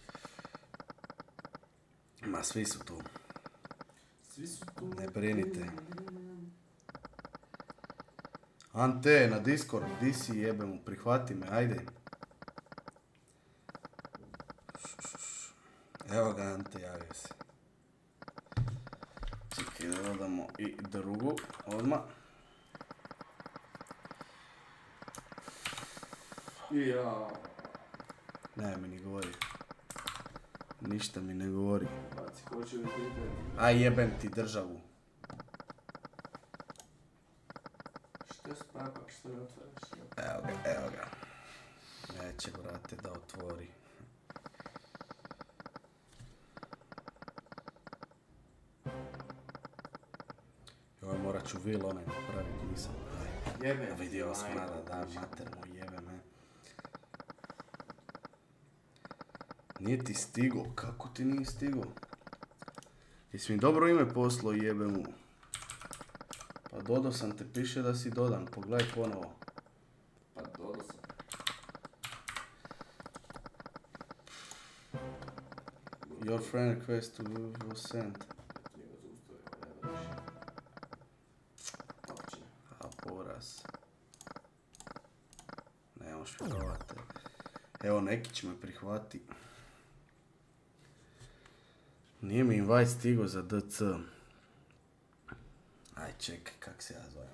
Ma svi su tu. Svi su tu. Ne brinite. Ante, na Discord, di si jebemu, prihvati me, ajde. Evo ga Ante, javio se. Čekaj da dodamo i drugu, odmah. Ja. Ne mi ni govori. Ništa mi ne govori. Baci, ko će vidjeti? Aj jebem ti državu. Što s papak, što ne otvaraš? Evo ga. Neće, brate, da otvori. Joj, morat ću vil onaj napraviti, nisam. Jebe. Vidio sam nada, da, mater moj, jebe me. Nije ti stigo, kako ti nije stigo? Jesi mi dobro ime poslao, jebe mu. Pa dodao sam te, piše da si dodan, pogledaj ponovo. Pa dodao sam. Your friend request was sent. A poraz. Ne možeš vjerovati. Evo Nekić me prihvati. Nije mi invite stigo za DC. Aj čekaj, kak se ja zovem.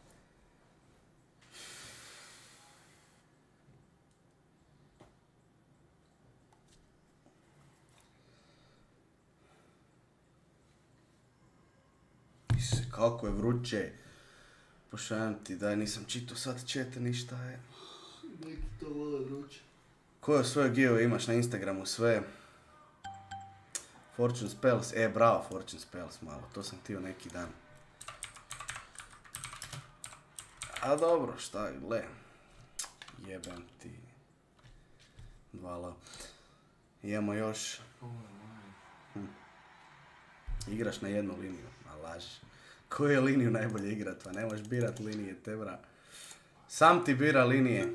Kako je vruće. Pošaljam ti, daj, nisam čitao sad čete, ništa je. Neki to vole vruće. Koje svoje give imaš na Instagramu, sve? Fortune Spells, bravo Fortune Spells malo, to sam htio neki dan. A dobro, šta, gle. Jebem ti. Hvala. Imamo još. Igraš na jednu liniju, a lažiš. Koju je liniju najbolje igrat, pa ne možeš birat linije, te bra. Sam ti bira linije.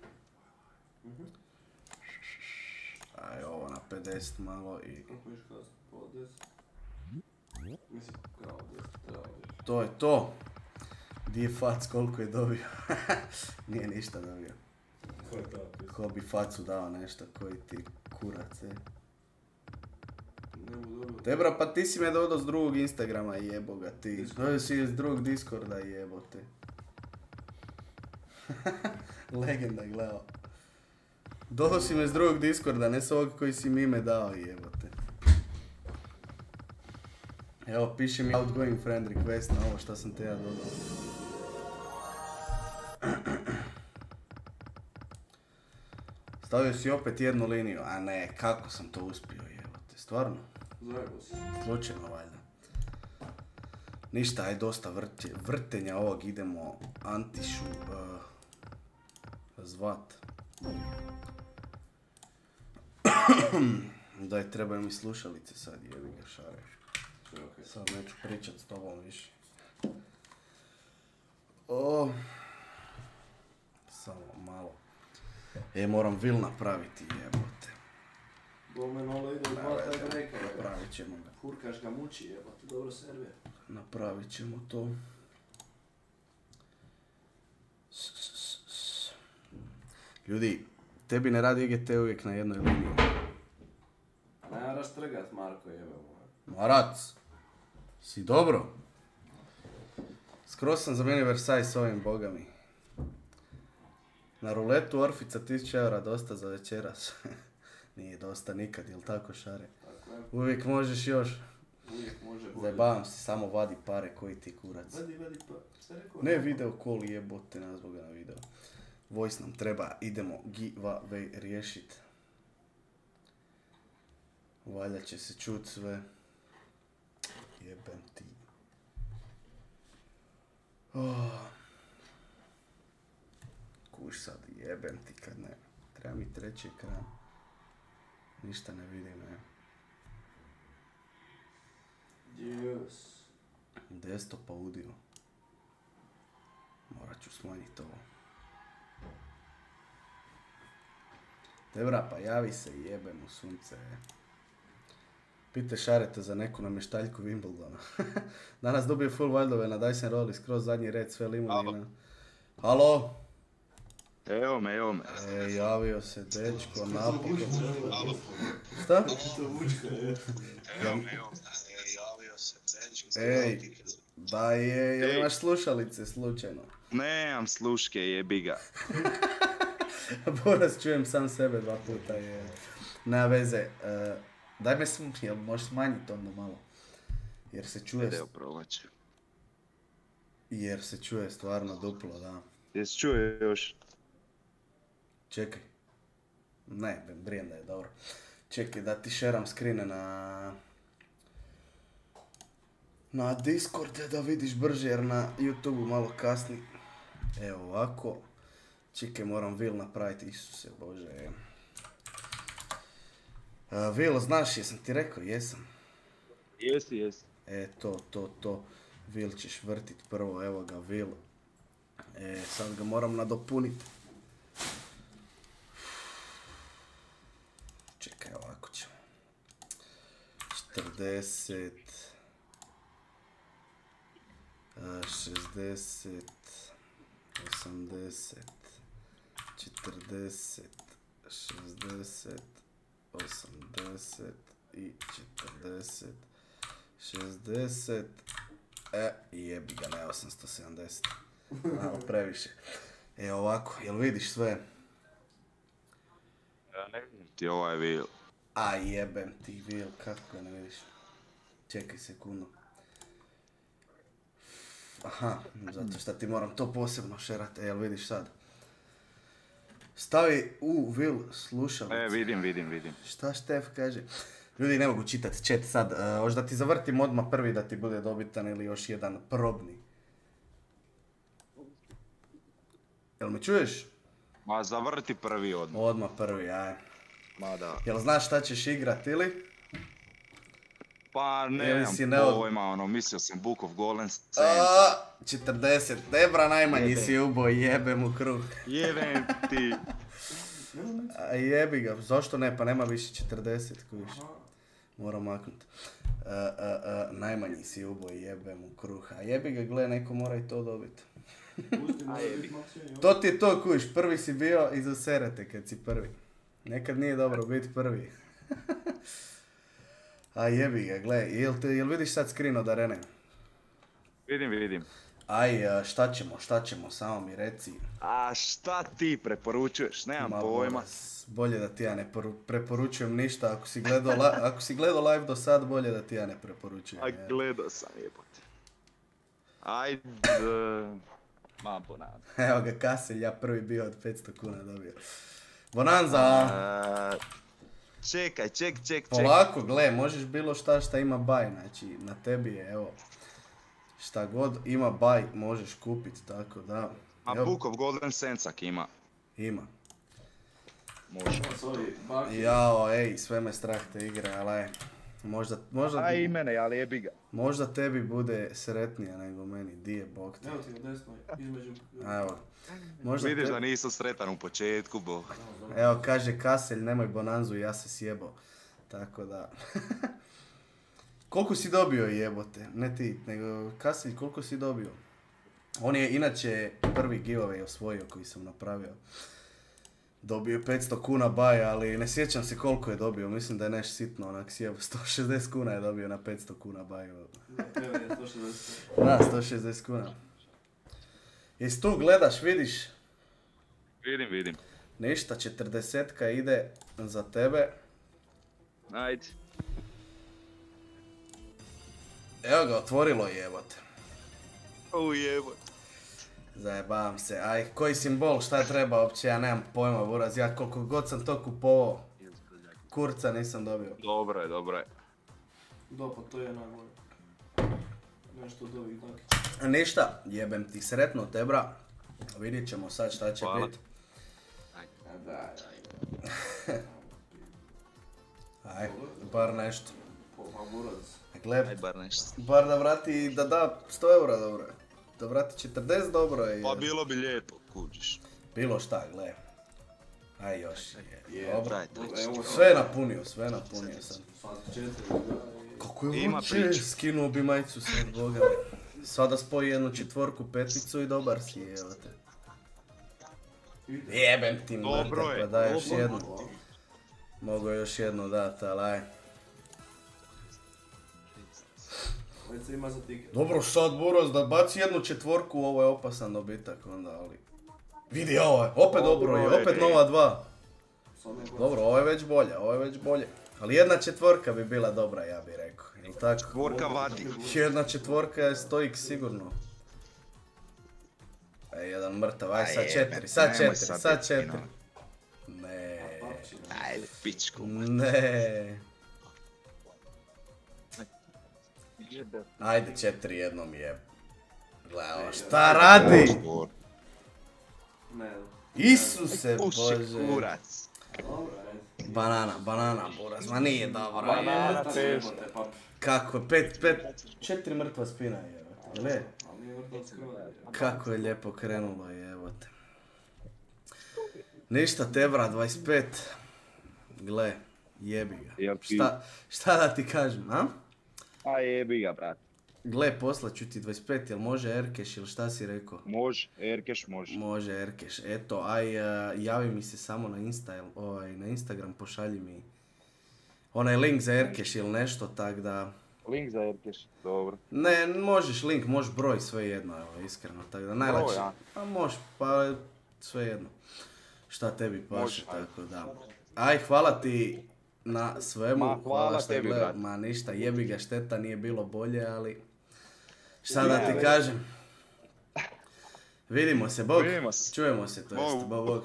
Aj, ovo na 50 malo i... Kako iš kada sam po 10? Mislim, kao 10 treba biti. To je to. Di je fac, koliko je dobio? Nije ništa dobio. Ko je to? Ko bi facu dao nešto, koji ti kurac, Ne bu dobro. Debra, pa ti si me dodao s drugog Instagrama, jebo ga ti. Dodao si iz drugog Discorda, jebote. Legenda, gledao. Dodao si me s drugog Discorda, ne s ovog koji si mi ime dao, jebote. Evo, piši mi outgoing friend request na ovo što sam te ja dodao. Stavio si opet jednu liniju, a ne, kako sam to uspio, jebote, stvarno? Zajebo si. Slučajno, valjda. Ništa, aj dosta vrtenja ovog, idemo Antišu zvat. Daj, trebaju mi slušalice sad, jebi ga šare. Sad neću pričat s tobom više. Samo malo. Moram vil napraviti, jebote. Bome Nola ide u 2 taj breka. Napravit ćemo ga. Hurkaš ga muči, jebate, dobro servira. Napravit ćemo to. Ljudi, tebi ne radi IGT uvijek na jednoj liniji. Ne moraš trgat, Marko, jebe moja. Marac, si dobro? Skroz sam zamijenio Versailles s ovim, boga mi. Na ruletu Orfica 1000 eura, dosta za večeras. Nije dosta nikad, jel tako, Šare? Tako je, Uvijek možeš još. uvijek može bolje. Zajebavam se, samo vadi pare koji ti kurac. Vadi pa, šta rekao? Ne video call, jebote, nazvao ga na video. Voice nam treba, idemo giveaway riješit. Valjda će se čut sve. Jebem ti. Oh. Kuš sad, jebem ti kad ne. Treba mi treći ekran. Ništa ne vidim, ne. Yes. Desktop audio. Morat ću smanjiti ovo. Debra, pa javi se, jebem u sunce. Pite Šareta za neku namještaljku Wimbledona. Danas dobije full wildove na Dyson Rolli, skroz zadnji red, sve limunina. Halo? Evo me. Javio se dečko, napokon. Šta? To vučka je. Javio se dečko. Ej, da je, jel imaš slušalice slučajno? Nemam sluške, jebi ga. Boras, čujem sam sebe 2 puta, je. Nema veze. Daj me jel možeš smanjiti onda malo? Jer se čuje... Evo probat ću. Jer se čuje stvarno duplo, da. Jesi čuo još? Čekaj. Ne, brijem da je dobro. Čekaj da ti šeram screene na Discord da vidiš brže jer na YouTubeu malo kasni. Evo ovako. Čekaj, moram Will napraviti, Isuse Bože. Will, znaš, jesam ti rekao, jesam. Jesi. To. Will ćeš vrtit prvo, evo ga Will. Sad ga moram nadopuniti. Čekaj, ovako ćemo. 40... 60... 80... 40... 60... 80 i 40... 60... Jebi ga, ne 870. Malo previše. Ovako, jel vidiš sve? Ja ne vidim ti ovaj Will. A jebem ti Will, kako ga ne vidiš? Čekaj sekundu. Aha, zato što ti moram to posebno šerati, jel vidiš sad? Stavi u Will slušalice. Vidim. Šta Štef kaže? Ljudi, ne mogu čitati chat sad. Hoće da ti zavrtim odmah prvi da ti bude dobitan ili još jedan probni. Jel me čuješ? Ma zavrti prvi odmah. Odmah prvi, aj. Ma da. Jel znaš šta ćeš igrat ili? Pa nemam pojma, mislio sam Book of Golden Sands. 40, Debra najmanji si ubo, jebem u kruh. Jebem ti. A jebi ga, zašto ne, pa nema više 40 kuviš. Moram maknut. Najmanji si ubo, jebem u kruh. A jebi ga, gle, neko mora i to dobiti. To ti je to kuviš, prvi si bio i zaserete kad si prvi. Nekad nije dobro biti prvi. A jebi ga, gle, jel vidiš sad screen od arene? Vidim. Aj, šta ćemo, samo mi reci. A šta ti preporučuješ, nemam pojma. Bolje da ti ja ne preporučujem ništa, ako si gledao live do sad, bolje da ti ja ne preporučujem. A gledao sam, jebote. Ajde, mam Bonanza. Evo ga Kaselj, ja prvi bio od 500 kuna dobio. Bonanza! Čekaj. Polako, gle, možeš bilo šta ima buy, znači na tebi je, evo. Šta god ima buy, možeš kupit, tako da. A Book of Golden Sands ima? Ima. Može. Jao, ej, sve me strah te igre, ali možda... A i mene, ali jebi ga. Možda tebi bude sretnija nego meni, di je bog te. Evo ti u desnoj, između... Evo. Vidiš da nisam sretan u početku, bog. Evo, kaže Kaselj, nemoj Bonanzu, ja se sjebao. Tako da. Koliko si dobio jebote? Ne ti, nego Kasilj, koliko si dobio? On je inače prvi giveaway osvojio koji sam napravio. Dobio je 500 kuna baja, ali ne sjećam se koliko je dobio. Mislim da je nešto sitno, onak sjebo. 160 kuna je dobio na 500 kuna baju. Da, 160 kuna. Jesi tu, gledaš, vidiš? Vidim. Ništa, 40-ka ide za tebe. Ajde. Evo ga, otvorilo jebote. Jebote. Zajebavam se. Aj, koji simbol, šta treba uopće, ja nemam pojma, buraz. Ja koliko god sam to kupovao, kurca nisam dobio. Dobro je. Da, pa to je najbolje. Nešto od ovih dakića. Ništa, jebem ti sretno tebra. Vidjet ćemo sad šta će biti. Aj, bar nešto. Gle, Bar nešto. bar da vrati, da da 100 eura dobro je. Da vrati 40 dobro je. Pa bilo bi lijepo, kuđiš. Bilo šta, gle. Aj još je. Dobro. Daj, Sve napunio sam. Kako je Ima vruće, priču. skinuo bi majicu sad, boga. Sada spoji jednu četvorku, peticu i dobar si, evo te. Jebem ti Dobro mrte, je, pa daj još dobro. jednu. Mogu još jednu dat, ali aj. Već se ima za tiket. Dobro, sad Buraz, da baci jednu četvorku, ovo je opasan dobitak onda, ali... Vidi ovo je, opet dobro je, opet nova 2. Dobro, ovo je već bolje. Ali jedna četvorka bi bila dobra, ja bih rekao, jel tako? Četvorka vadi. Jedna četvorka je 100x sigurno. Jedan mrtav, aj sad 4, sad 4. Ne. Ajde, pičku. Ne. Ajde 4 jednom je. Gle, ovo šta radi? Ne, Isuse Puši Bože. kurac. dobro, ajde. Banana, Buraz, ma nije dobro. Banana, teško. Kako je, 4 mrtva spina je. Gle, Ali nije vrlo skrvati. kako je lijepo krenulo je, evo te. Ništa tebra, 25. Gle, jebi Jel ga. ti- Šta da ti kažem, a? A jebi ga, brat. Gle, poslat ću ti 25, jel može Erkeš ili šta si rekao? Može, Erkeš može. Može Erkeš, eto, aj javi mi se samo na na Instagram, pošalji mi onaj link za Erkeš ili nešto, tak da... Link za Erkeš, dobro. Ne, možeš link, možeš broj, sve jedno, evo, iskreno, tako da najlakše. Broj, a? Pa može, pa sve jedno. Šta tebi paše, Može, ajde. tako da. Aj, hvala ti na svemu. Ma, hvala što tebi, gleda- brate. Ma ništa, jebi ga, šteta, nije bilo bolje, ali... Šta da ti kažem? Vidimo se, bog. Vidimo se. Čujemo se, to jest, Bog. bog.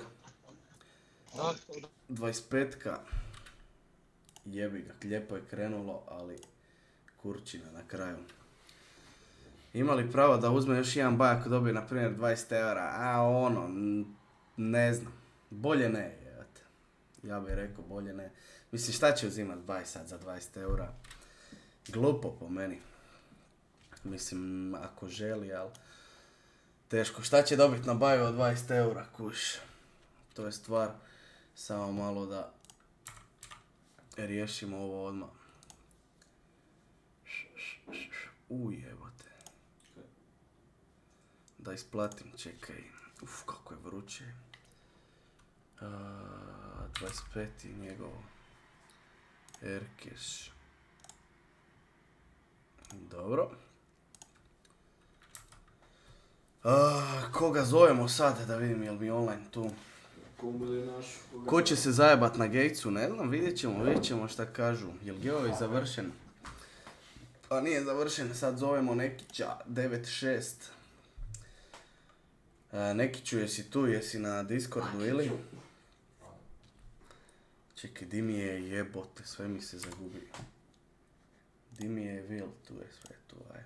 25-ka. Jebi ga, lijepo je krenulo, ali kurčina na kraju. Ima li pravo da uzme još jedan baj ako dobije, na primjer, 20 eura? A ono, ne znam. Bolje ne, jevate. Ja bih rekao bolje ne. Mislim, šta će uzimat baj sad za 20 eura? Glupo po meni. Mislim, ako želi, ali... Teško. Šta će dobit na baju od 20 eura, kuš? To je stvar. Samo malo da riješimo ovo odmah. Jebote. Da isplatim, čekaj. Uf, kako je vruće. 25. njegovo. Erkeš. Dobro. Koga zovemo sad da vidim jel mi online tu. Ko će se zajebat na Gatesu, ne znam, vidjet ćemo šta kažu. Jel giveaway završen? Pa nije završen, sad zovemo Nekića 96. Nekiću, jesi tu, jesi na Discordu ili? Čekaj, di mi je jebote, sve mi se zagubi. Di mi je Will, tu je sve tu, aj.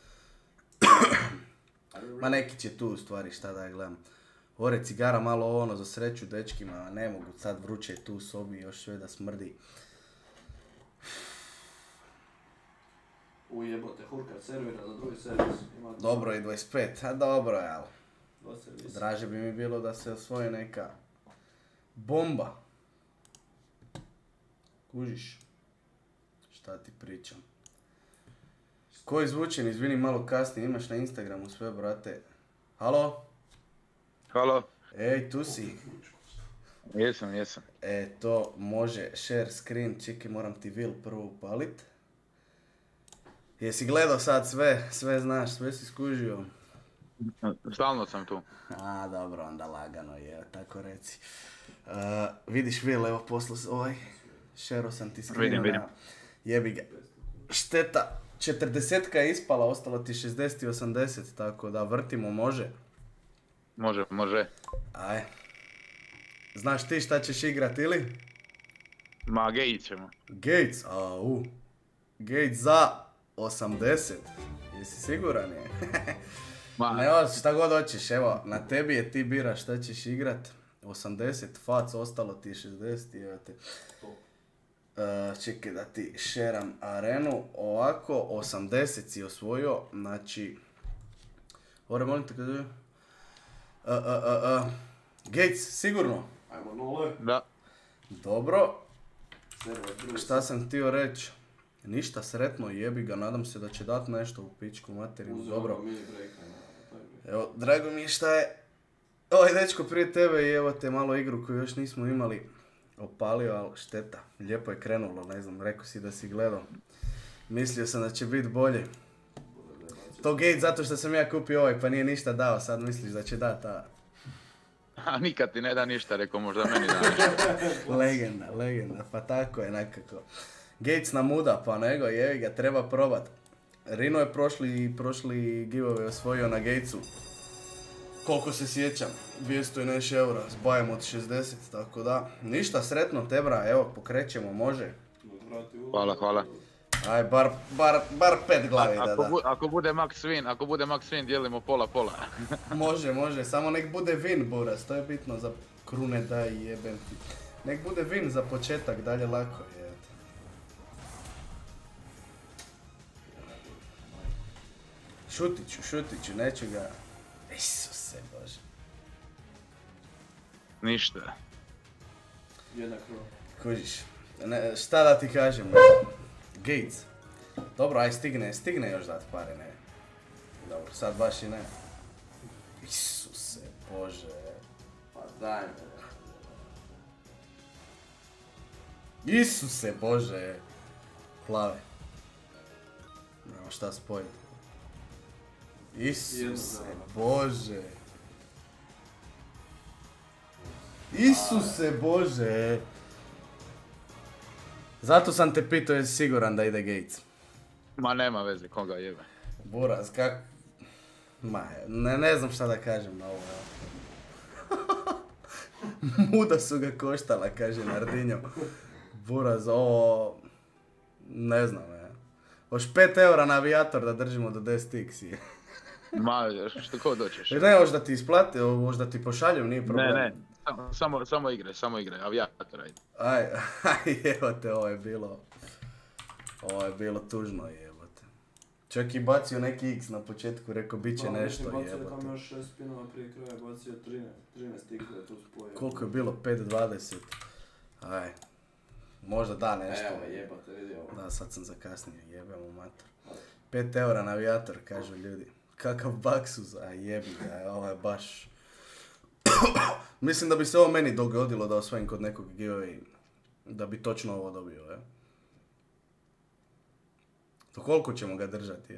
Ma Nekić je tu u stvari, šta da ja gledam. Ore cigara, malo ono za sreću dečkima, ne mogu, sad vruće je tu u sobi, još sve da smrdi. Ujebote, Hurkar servira za drugi servis. Dobro je 25, a dobro je, ali Dva servisa. draže bi mi bilo da se osvoji neka bomba. Kužiš? šta ti pričam. Ko je zvučen, izvini malo kasnije, imaš na Instagramu sve, brate. Halo? Halo? Ej, tu si. Jesam. To može, share screen, čekaj, moram ti Will prvo upalit. Jesi gledao sad sve znaš, sve si skužio? Stalno sam tu. A, dobro, onda lagano je, tako reci. Vidiš Will, evo poslao šero sam ti screenu. Vidim. Jebi ga. Šteta, 40 je ispala, ostalo ti 60 i 80, tako da vrtimo, može? Može. Aj. Znaš ti šta ćeš igrat ili? Ma, Gates ćemo. Gates, Gates za 80. Jesi siguran je? Ne, šta god hoćeš, evo, na tebi je, ti biraš šta ćeš igrat. 80, fac, ostalo ti 60 i evo te. Čekaj da ti šeram arenu. Ovako, 80 si osvojio, znači... Ore, molim te kada je... Gates, sigurno? Ajmo nole. Da. Dobro. Šta sam htio reći? Ništa, sretno, jebi ga, nadam se da će dat nešto u pičku materinu, dobro. Evo, drago mi je šta je ovaj dečko prije tebe i evo te malo igru koju još nismo imali opalio, ali šteta. Lijepo je krenulo, ne znam, rekao si da si gledao. Mislio sam da će biti bolje. To Gate zato što sam ja kupio ovaj pa nije ništa dao, sad misliš da će dat, a... A nikad ti ne da ništa, rekao možda meni da ništa. Legenda, pa tako je nekako. Gates nam uda, pa nego, jevi ga, treba probat. Rino je prošli giveaway osvojio na Gatesu. Koliko se sjećam, 200 i nešto eura, s bajem od 60, tako da. Ništa, sretno tebra, evo, pokrećemo, može. Hvala. Aj, bar 5 glavi da da. Ako bude max win, dijelimo pola. Može, samo nek bude win, Buras, to je bitno za krune, daj jebem ti. Nek bude win za početak, dalje lako je. Šutit ću, neću ga... Isuse Bože. Ništa. Jedna krva. Kužiš, šta da ti kažem, Gates. Dobro, aj stigne još dat pare, ne. Dobro, sad baš i ne. Isuse Bože. Pa daj me. Isuse Bože. Plave. Nema šta spojiti. Isuse Bože. Isuse Bože. Zato sam te pitao jesi siguran da ide Gates. Ma nema veze, koga jebe. Buraz, kak... Ma, ne znam šta da kažem na ovo. Muda su ga koštala, kaže Nardinjo. Buraz, ovo... Ne znam, Hoš 5 eura na avijator da držimo do 10x. Ma, što ko doćeš? Ne, hoš da ti isplati, hoš da ti pošaljem, nije problem. Ne, samo igre, avijator ajde. Aj, evo te, ovo je bilo tužno, jebote. Čak i bacio neki x na početku, rekao bit će nešto, jebote. Bacio tam još 6 spinova prije kraja, bacio 13 x tu spojio. Koliko je bilo? 5.20. Aj, možda da nešto. Evo jebote, vidi ovo. Da, sad sam zakasnio, jebemo mater. 5 eura na avijator, kažu ljudi. Kakav baksuz, a jebi ga, ovo je baš... Mislim da bi se ovo meni dogodilo da osvojim kod nekog giveaway, da bi točno ovo dobio, Do koliko ćemo ga držati,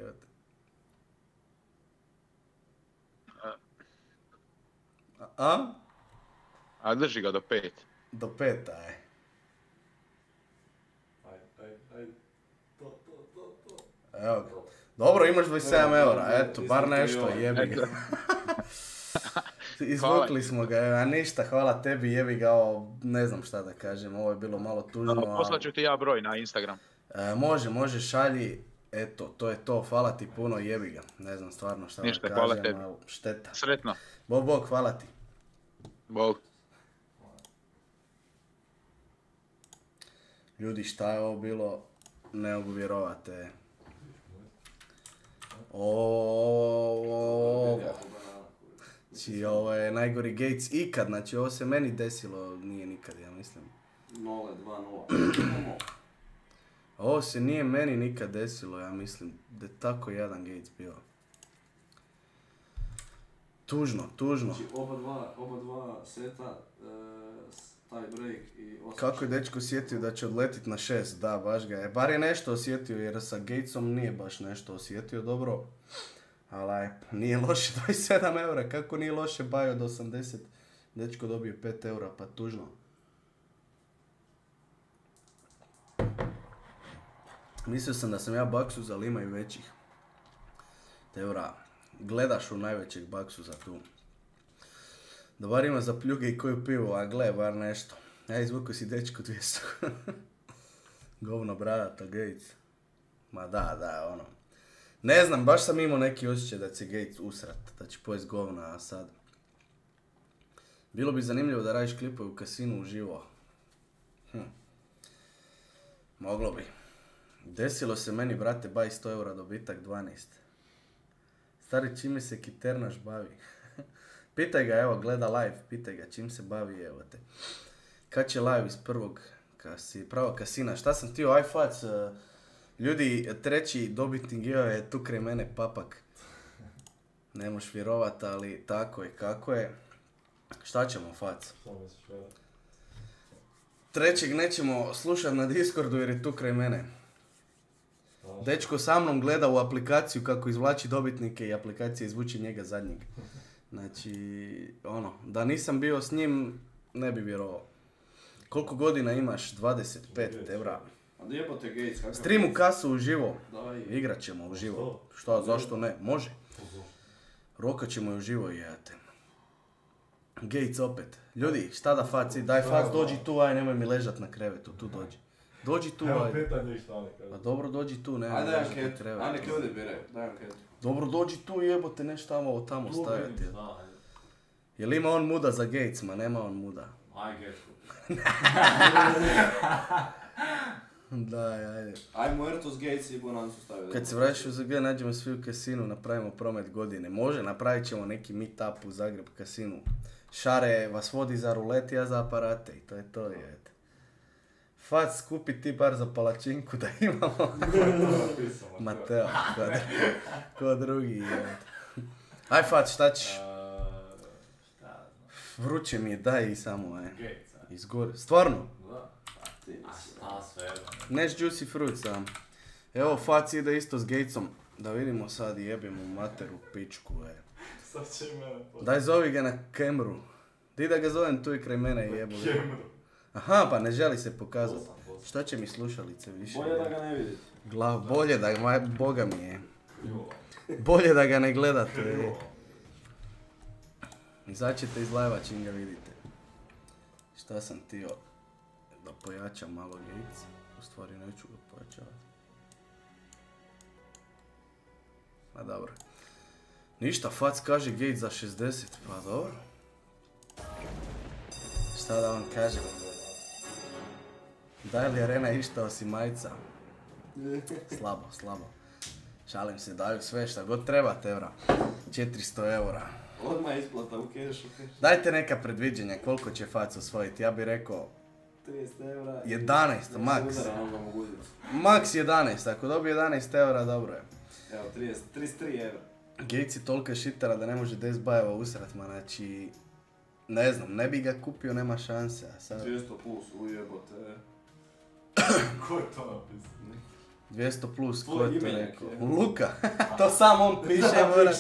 A drži ga do 5. Do 5, aj. Ajde. Evo ga. Dobro, imaš 27 eura, eto, bar nešto, jebi ga. Izvukli smo ga, a ništa, hvala tebi, jebi ga, ne znam šta da kažem, ovo je bilo malo tužno. Poslaću ti ja broj na Instagram. Može, šalji, eto, to je to, hvala ti puno, jebi ga, ne znam stvarno šta ništa, da kažem, hvala tebi. Šteta. Sretno. Bog, hvala ti. Bog. Ljudi, šta je ovo bilo, ne mogu vjerovate. Znači, ovo je najgori Gates ikad, znači ovo se meni desilo, nije nikad, ja mislim. 0-2-0. Ovo se nije meni nikad desilo, ja mislim da je tako jedan Gates bio. Tužno. Znači oba dva seta, tie break i 8-6. Kako je dečko osjetio da će odletit na 6, da, baš ga je. Bar je nešto osjetio jer sa Gatesom nije baš nešto osjetio dobro. Ali nije loše 27 eura, kako nije loše baj od 80. Dečko dobio 5 eura, pa tužno. Mislio sam da sam ja baksuz, ali ima i većih. Eura, gledaš u najvećeg baksuza tu. Da bar ima za pljuge i koju pivu, a gle, bar nešto. Ja izvuku si dečko 200. Govno bradata, Gates. Ma da, ono. Ne znam, baš sam imao neki osjećaj da će Gates usrat, da će pojest govna, a sad. Bilo bi zanimljivo da radiš klipove u kasinu uživo. Moglo bi. Desilo se meni, brate, baj 100 eura dobitak 12. Stari, čime se Kiternaš bavi? Pitaj ga, evo, gleda live, pitaj ga čim se bavi, evo te. Kad će live iz prvog pravo kasina? Šta sam tio, aj fac, ljudi, treći dobitnik je tu kraj mene papak. Ne moš vjerovat, ali tako je kako je. Šta ćemo, fac? Trećeg nećemo slušat na Discordu jer je tu kraj mene. Dečko sa mnom gleda u aplikaciju kako izvlači dobitnike i aplikacija izvuči njega zadnjeg. Znači, ono, da nisam bio s njim, ne bi vjerovao. Koliko godina imaš? 25 evra. A da jebote Gates, kakav? Stream u kasu uživo. Daj. Igrat ćemo uživo. Šta, zašto ne? Može. Rokat ćemo i uživo i jete. Gates opet. Ljudi, šta da faci? Daj fac, dođi tu, aj nemoj mi ležat na krevetu, tu dođi. Dođi tu, Evo aj. pitanje šta ne kaže. Pa dobro, dođi tu, nemoj Ajde, ležat daj na anketu. krevetu. Ajde, nek ljudi biraju. Daj anketu. Dobro, dođi tu, jebote, neš tamo stajati. Jel ima on muda za Gates, ma nema on muda. Aj, Gates. Daj, ajde. Aj Muertos, Gates i Bonanzu stavio. Kad se vratiš u ZG, nađemo svi u kasinu, napravimo promet godine. Može, napravit ćemo neki meet-up u Zagreb kasinu. Šare vas vodi za rulet, ja za aparate i to je to, jete. Fac, skupi ti bar za palačinku da imamo. Mateo, ko drugi, jete. Aj Fac, šta ćeš? Vruće mi je, daj i samo, izgore. Stvarno? Neš juicy fruit sam. Evo, Fac ide isto s Gatesom. Da vidimo sad, jebimo materu pičku, Daj zovi ga na kameru. Di da ga zovem tu i kraj mene jebo. Aha, pa ne želi se pokazati. Šta će mi slušalice više? Bolje da ga ne vidite. Bolje da, boga mi je. Bolje da ga ne gledate. Izaćete iz live-a čim ga vidite. Šta sam tio? Da pojačam malo Gates. U stvari neću ga pojačavati. Ma dobro. Ništa, Fac kaže Gates za 60, pa dobro. Šta da vam kažem? Daj li Arena išta osim majica? Slabo. Šalim se, daju sve šta god trebate, evra. 400 eura. Odmah isplata u kešu. Dajte neka predviđenja koliko će Fac osvojiti, ja bih rekao 30 eura. 11, max. Max 11, ako dobije 11 eura, dobro je. Evo, 33 eura. Gates je tolika šitara da ne može 10 bajeva usrat, ma znači... Ne znam, ne bi ga kupio, nema šanse, a sad... 200 plus, ujebote. Ko je to napisao? 200 plus, ko je to rekao? Luka, to sam on piše, moraš.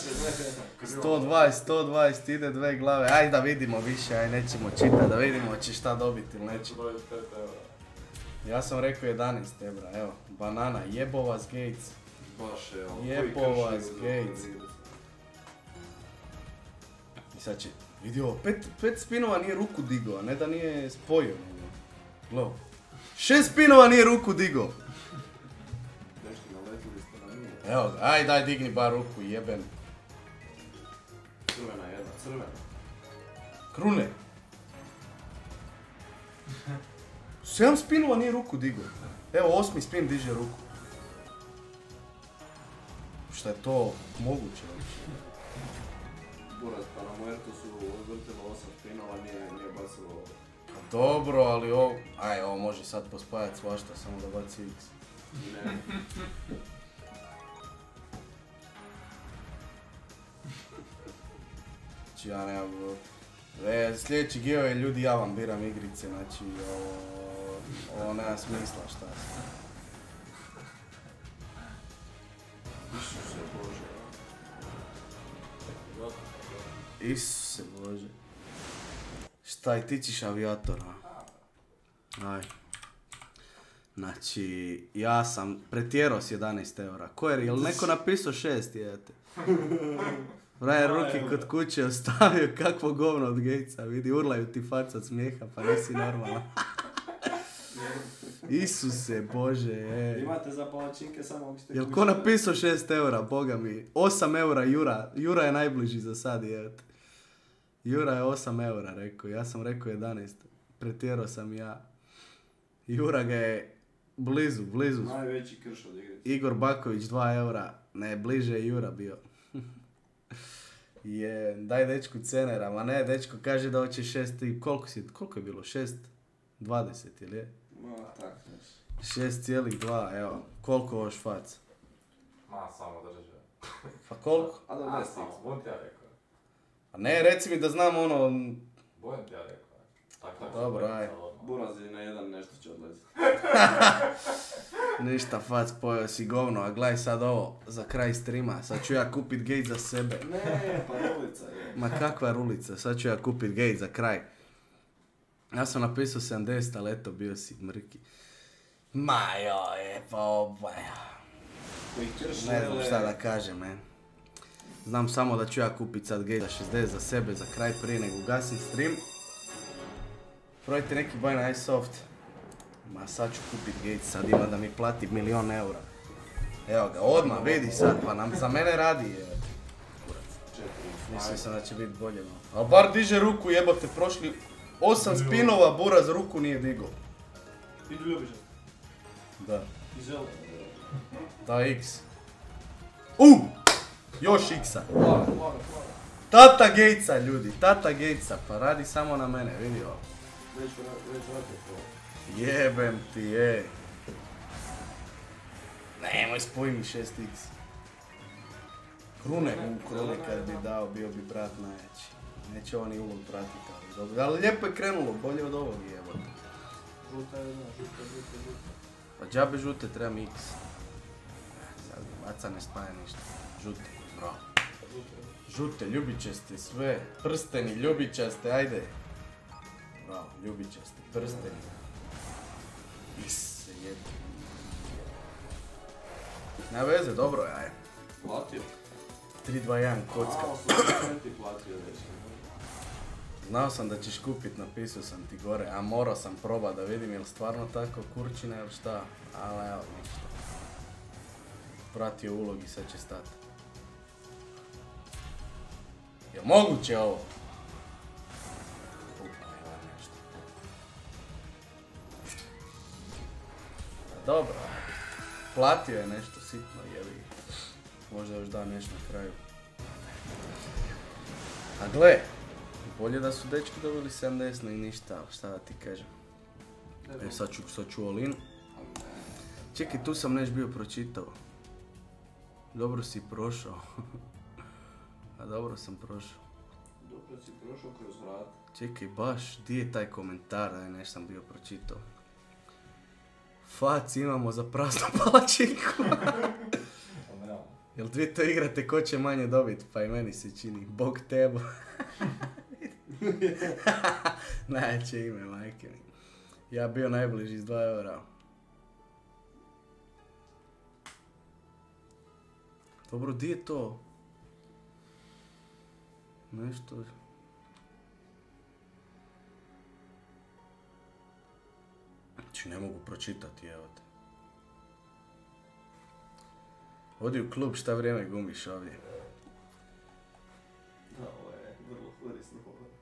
120, ide 2 glave, aj da vidimo više, aj nećemo čitati, da vidimo će šta dobiti ili neće. Ja sam rekao 11 eura, evo, banana, jebo vas Gates. Baš je, ovo. Jebo vas Gates. I sad će, vidi ovo, 5 spinova nije ruku digao, a ne da nije spojio. Gledaj, 6 spinova nije ruku digao. Evo ga, aj daj digni bar ruku, jebem. Crvena jedna, crvena. Krune. 7 spinova nije ruku digao. Evo 8. spin diže ruku. Šta je to moguće? Buraz, pa na Muertosu vrtilo 8 spinova, nije bacilo... Dobro, ali ovo... Aj, ovo može sad pospajati svašta, samo da baci X. Ne. Znači ja nemam... Sljedeći giveaway ljudi, ja vam biram igrice, znači ovo nema smisla, šta se. Isuse Bože. Isuse Bože. Šta i ti ćeš avijator, a? Aj. Znači, ja sam pretjerao s 11 eura. Ko je, jel neko napisao 6, jete? Brian ruke kod kuće ostavio kakvo govno od Gatesa, vidi, urlaju ti faca od smijeha, pa nisi normalan. Isuse Bože, Imate za palačinke samo ako ste jel ko napisao 6 eura, boga mi? 8 eura Jura, Jura je najbliži za sad, jete. Jura je 8 eura rekao, ja sam rekao 11, pretjerao sam ja. Jura ga je blizu. Najveći krš od igrice. Igor Baković 2 eura, ne, bliže je Jura bio. Je, daj dečku cenera, ma ne, dečko kaže da hoće 6, koliko je bilo, 6,20 ili je? Ma, tak, znaš. 6,2, evo, koliko hoš fac? Ma, samo drže. Pa koliko? A da, A, ne samo, budem ti ja rekao. A ne, reci mi da znam ono... Budem ti ja rekao. Tak, Dobro, aj. Buraz je na jedan nešto će odlaziti. Ništa fac, pojeo si govno, a gledaj sad ovo, za kraj streama, sad ću ja kupit gate za sebe. Ne, pa rulica je. Ma kakva rulica, sad ću ja kupit gate za kraj. Ja sam napisao 70, ali eto, bio si mrki. Ma joj, pa obaj. Ne znam šta da kažem, ne. Znam samo da ću ja kupit sad gate za 60 za sebe, za kraj, prije nego ugasim stream. Probajte neki buy na iSoft. Ma sad ću kupit gate, sad ima da mi plati 1.000.000 eura. Evo ga, odmah vidi sad, pa nam za mene radi je. Mislio sam da će biti bolje. Ali bar diže ruku, jebote, prošli 8 spinova Buraz ruku nije digao. Ti ljubiš? Da. I žele. Da, X. Još X-a. Plaga. Tata Gatesa, ljudi, tata Gatesa, pa radi samo na mene, vidi ovo. Već vrati to. Jebem ti, je. Nemoj spoj mi 6x. Krune kad bi dao, bio bi brat najjači. Neće ovo ni ulog pratiti, ali dobro. Ali lijepo je krenulo, bolje od ovog jebote. Žuta je, žuta. Pa džabe žute, trebam x. Sad baca ne spaja ništa. Žute, bravo. Žute, ljubičaste, sve. Prsteni, ljubičaste, ajde. Bravo, ljubičaste, prsteni. Is, jebe. Nema veze, dobro je, aj. Platio? 3-2-1, kocka. A, 80 ti platio već. Znao sam da ćeš kupit, napisao sam ti gore, a morao sam probat da vidim je li stvarno tako kurčina ili šta, ali evo ništa. Pratio ulog i sad će stati. Je moguće ovo? Evo nešto. Dobro, platio je nešto sitno, jebi. Možda još da nešto na kraju. A gle, bolje da su dečki dobili 70 i ništa, šta da ti kažem. Sad ću all in. Čekaj, tu sam neš bio pročitao. Dobro si prošao. A dobro sam prošao. Dobro si prošao kroz vrat. Čekaj, baš, di je taj komentar, aj neš sam bio pročitao. Fac imamo za praznu palačinku. Jel vi to igrate ko će manje dobit, pa i meni se čini. Bog tebo. Najjače ime, majke mi. Ja bio najbliži s 2 eura. Dobro, di je to? Nešto... Znači ne mogu pročitati, evo te. Odi u klub, šta vrijeme gumiš ovdje? Da, ovo je vrlo korisno.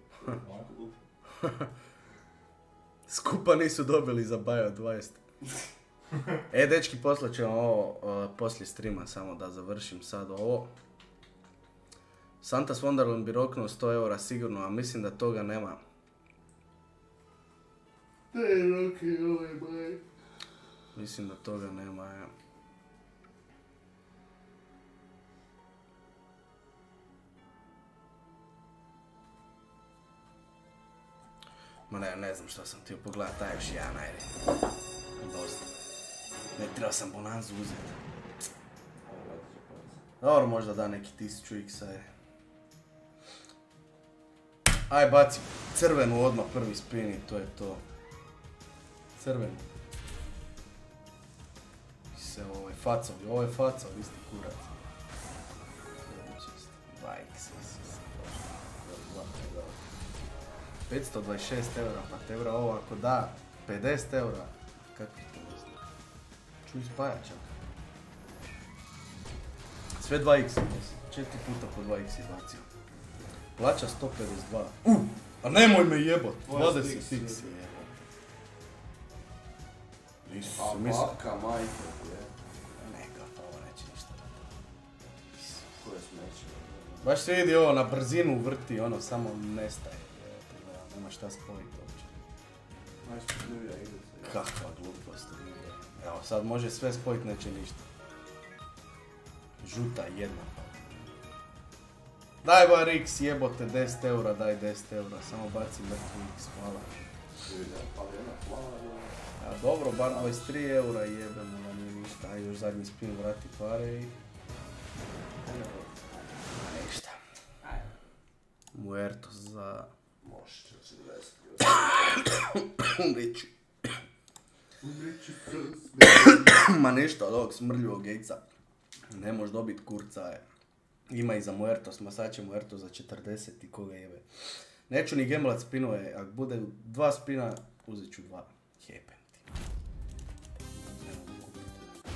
Skupa nisu dobili za Bio 20. Dečki, poslat ćemo ovo poslije streama, samo da završim sad ovo. Santa's Wonderland bi roknuo 100 eura sigurno, a mislim da toga nema. Mislim da toga nema, ja. Ma ne znam šta sam htio pogledat, taj još jedan, ajde. Dosta. Ne treba sam bonanzu uzeti. Dobro, možda da neki 1000x, ajde. Aj baci crvenu odmah prvi spin i to je to. Crvenu. Se ovo je facovi, isti kurac. 2x, 526 eura, pa eura ovo ako da 50 eura, kakvi to ne znam. Čuj spaja čak. Sve 2x, 4 puta po 2x je bacio. Plaća 152. A nemoj me jebot, 20x je jebot. Nisu se mislili. A baka majka je. Neka, pa ovo neće ništa. Koje smeće. Baš se vidi ovo, na brzinu vrti, ono, samo nestaje. Nema šta spojiti uopće. Najspredljivija igra se. Kakva glupost. Evo, sad može sve spojiti, neće ništa. Žuta jedna. Daj bar x, jebote, 10 eura, daj 10 eura, samo baci mrtvu x, hvala. A dobro, bar 23 eura jebemo, da nije ništa, aj još zadnji spin vrati pare i... Ništa. Muertos za... Može, 40. Umriću. Ma ništa od ovog smrljivog Gatesa. Ne možeš dobit kurca, je. Ima i za Muertos, ma sad će Muertos za 40 i koga jebe. Neću ni gamblat spinove, ako bude 2 spina, uzet ću 2. Jebem ti. Ne mogu kupiti.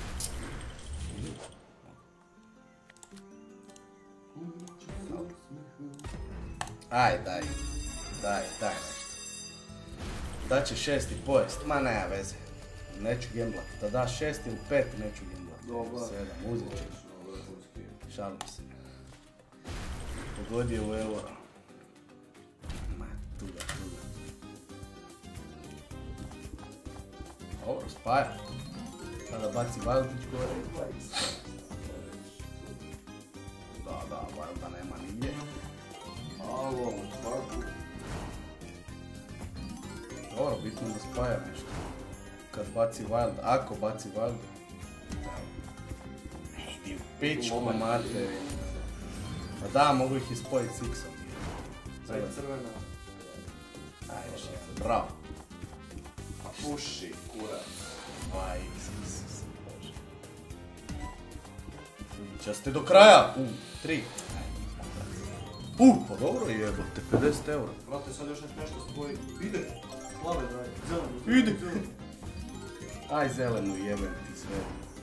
Aj, daj nešto. Da će 6 pojest, ma nema veze. Neću gamblat, da daš 6 ili 5 neću gamblat. Dobro. 7, uzet ću. Šalim se. Pogodio u euro. Ma, tuga. Dobro, spaja. Sada baci Valdić gore. Da, Valda nema nigdje. Alo, spaku. Dobro, bitno da spaja nešto. Kad baci Wild, ako baci Wild. Idi u pičku materi. Pa da, mogu ih ispojiti s X-om. Zaj crvena. Ajde, još jedan, bravo. A puši, kurac. 2x, Isus, Bože. Časte do kraja! 3. Pa dobro jebote, 50 eura. Brate, sad još nešto spoji. Ide! Plave daj, zelenu. Ide! Aj zelenu jebem ti sve.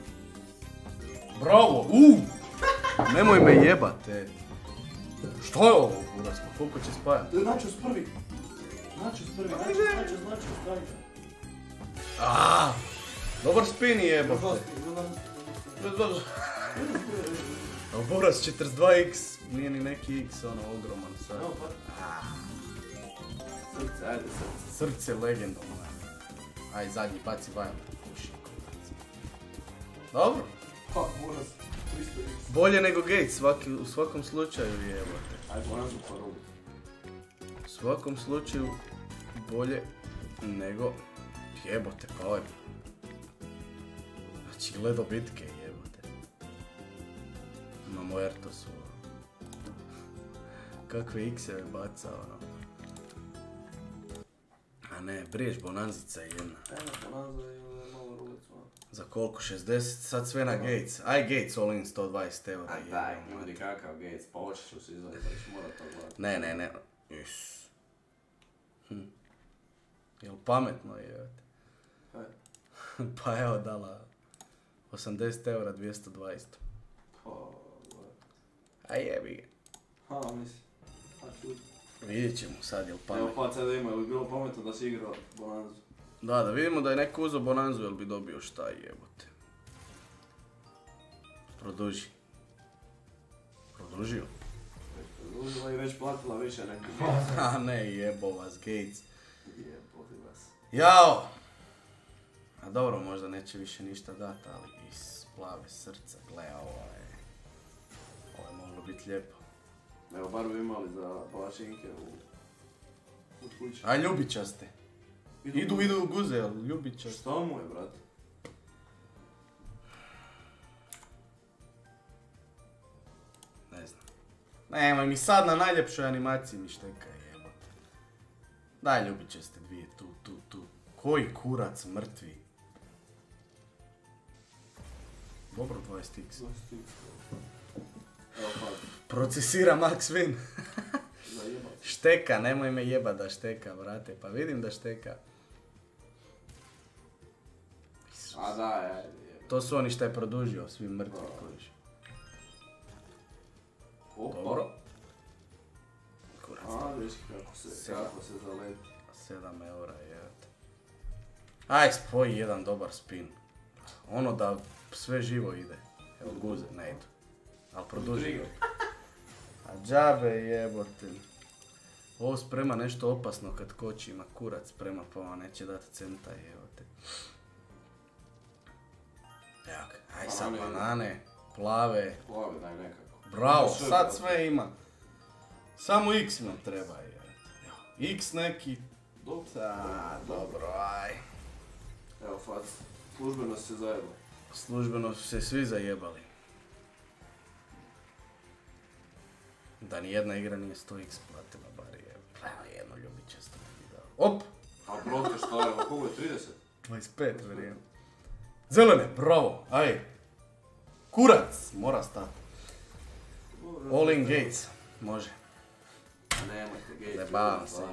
Bravo! Nemoj me jebate. Što je ovo kurac, pa koliko će spajati? Načos prvi. Načos, dajte. Dobar spin jebote. A Boras 42x, nije ni neki x, ono ogroman sad. Srce, ajde srce. Srce legendom. Aj zadnji, baci Wild. Kuši kurac. Dobro. Pa, Boras, 300x. Bolje nego Gates, u svakom slučaju jebote. Ajde, Borasu parovi. U svakom slučaju bolje nego jebote pa ovaj. Znači gledo bitke jebote. Na Muertosu. Kakve x-eve baca ono. A ne, briješ bonanzica je jedna. Bonanza je malo rulicu. Za koliko? 60? Sad sve na Gates. Aj Gates all in 120 eura. Aj daj, ljudi kakav Gates, pa hoćeš u sezonu, pa ćeš morat to gledati. Ne. Is. Jel pametno je? Kaj? Pa evo dala 80 eura 220. Pa, gledaj. A jebi ga. Ha, mislim. Ha, čuti. Vidjet ćemo sad jel Evo pametno. pa sad ima, je li bilo pametno da si igrao Bonanzu? Da vidimo da je neko uzeo bonanzu jel bi dobio šta jebote. Produži. Produžio. Produžila i već platila više neki. A ne jebo vas Gates. Jeboti vas. Jao! A dobro, možda neće više ništa dati, ali iz plave srca, gle, ovo je moglo biti lijepo. Evo, bar bi imali za palačinke od kuće. A ljubičaste. Idu u guze, ali ljubičaste. Šta mu je, brate? Ne znam. Nemoj mi sad na najljepšoj animaciji mi šteka, jebote. Daj ljubičaste dvije, tu. Koji kurac mrtvi. Dobro, 20x. Evo pa. Procesira Max Win. Šteka, nemoj me jebat da šteka, brate. Pa vidim da šteka. A da, ajde. To su oni šta je produžio, svi mrtvi kojiš. Dobro. Kurac. A, viš kako se zaleti. 7 eura, jebate. Aj, spoji jedan dobar spin. Ono da sve živo ide. Evo guze, ne idu. Ali produži. A džabe jebote. Ovo sprema nešto opasno kad koči ima kurac sprema pa vam neće dati centa jebote. Evo ga, aj sad banane, plave. Plave, daj nekako. Bravo, sad sve ima. Samo X nam treba jebote. X neki. Dobro, aj. Evo fac, službeno se zajebali. Službeno su se svi zajebali. Da nijedna igra nije 100x platila bar je. Evo jedno ljubičasto mi dao. Op! A brate šta je, koliko je 30? 25 vrijeme. Zelene, bravo, aj. Kurac, mora stati. All in Gates, može. Nemojte Gates. Zabavam se,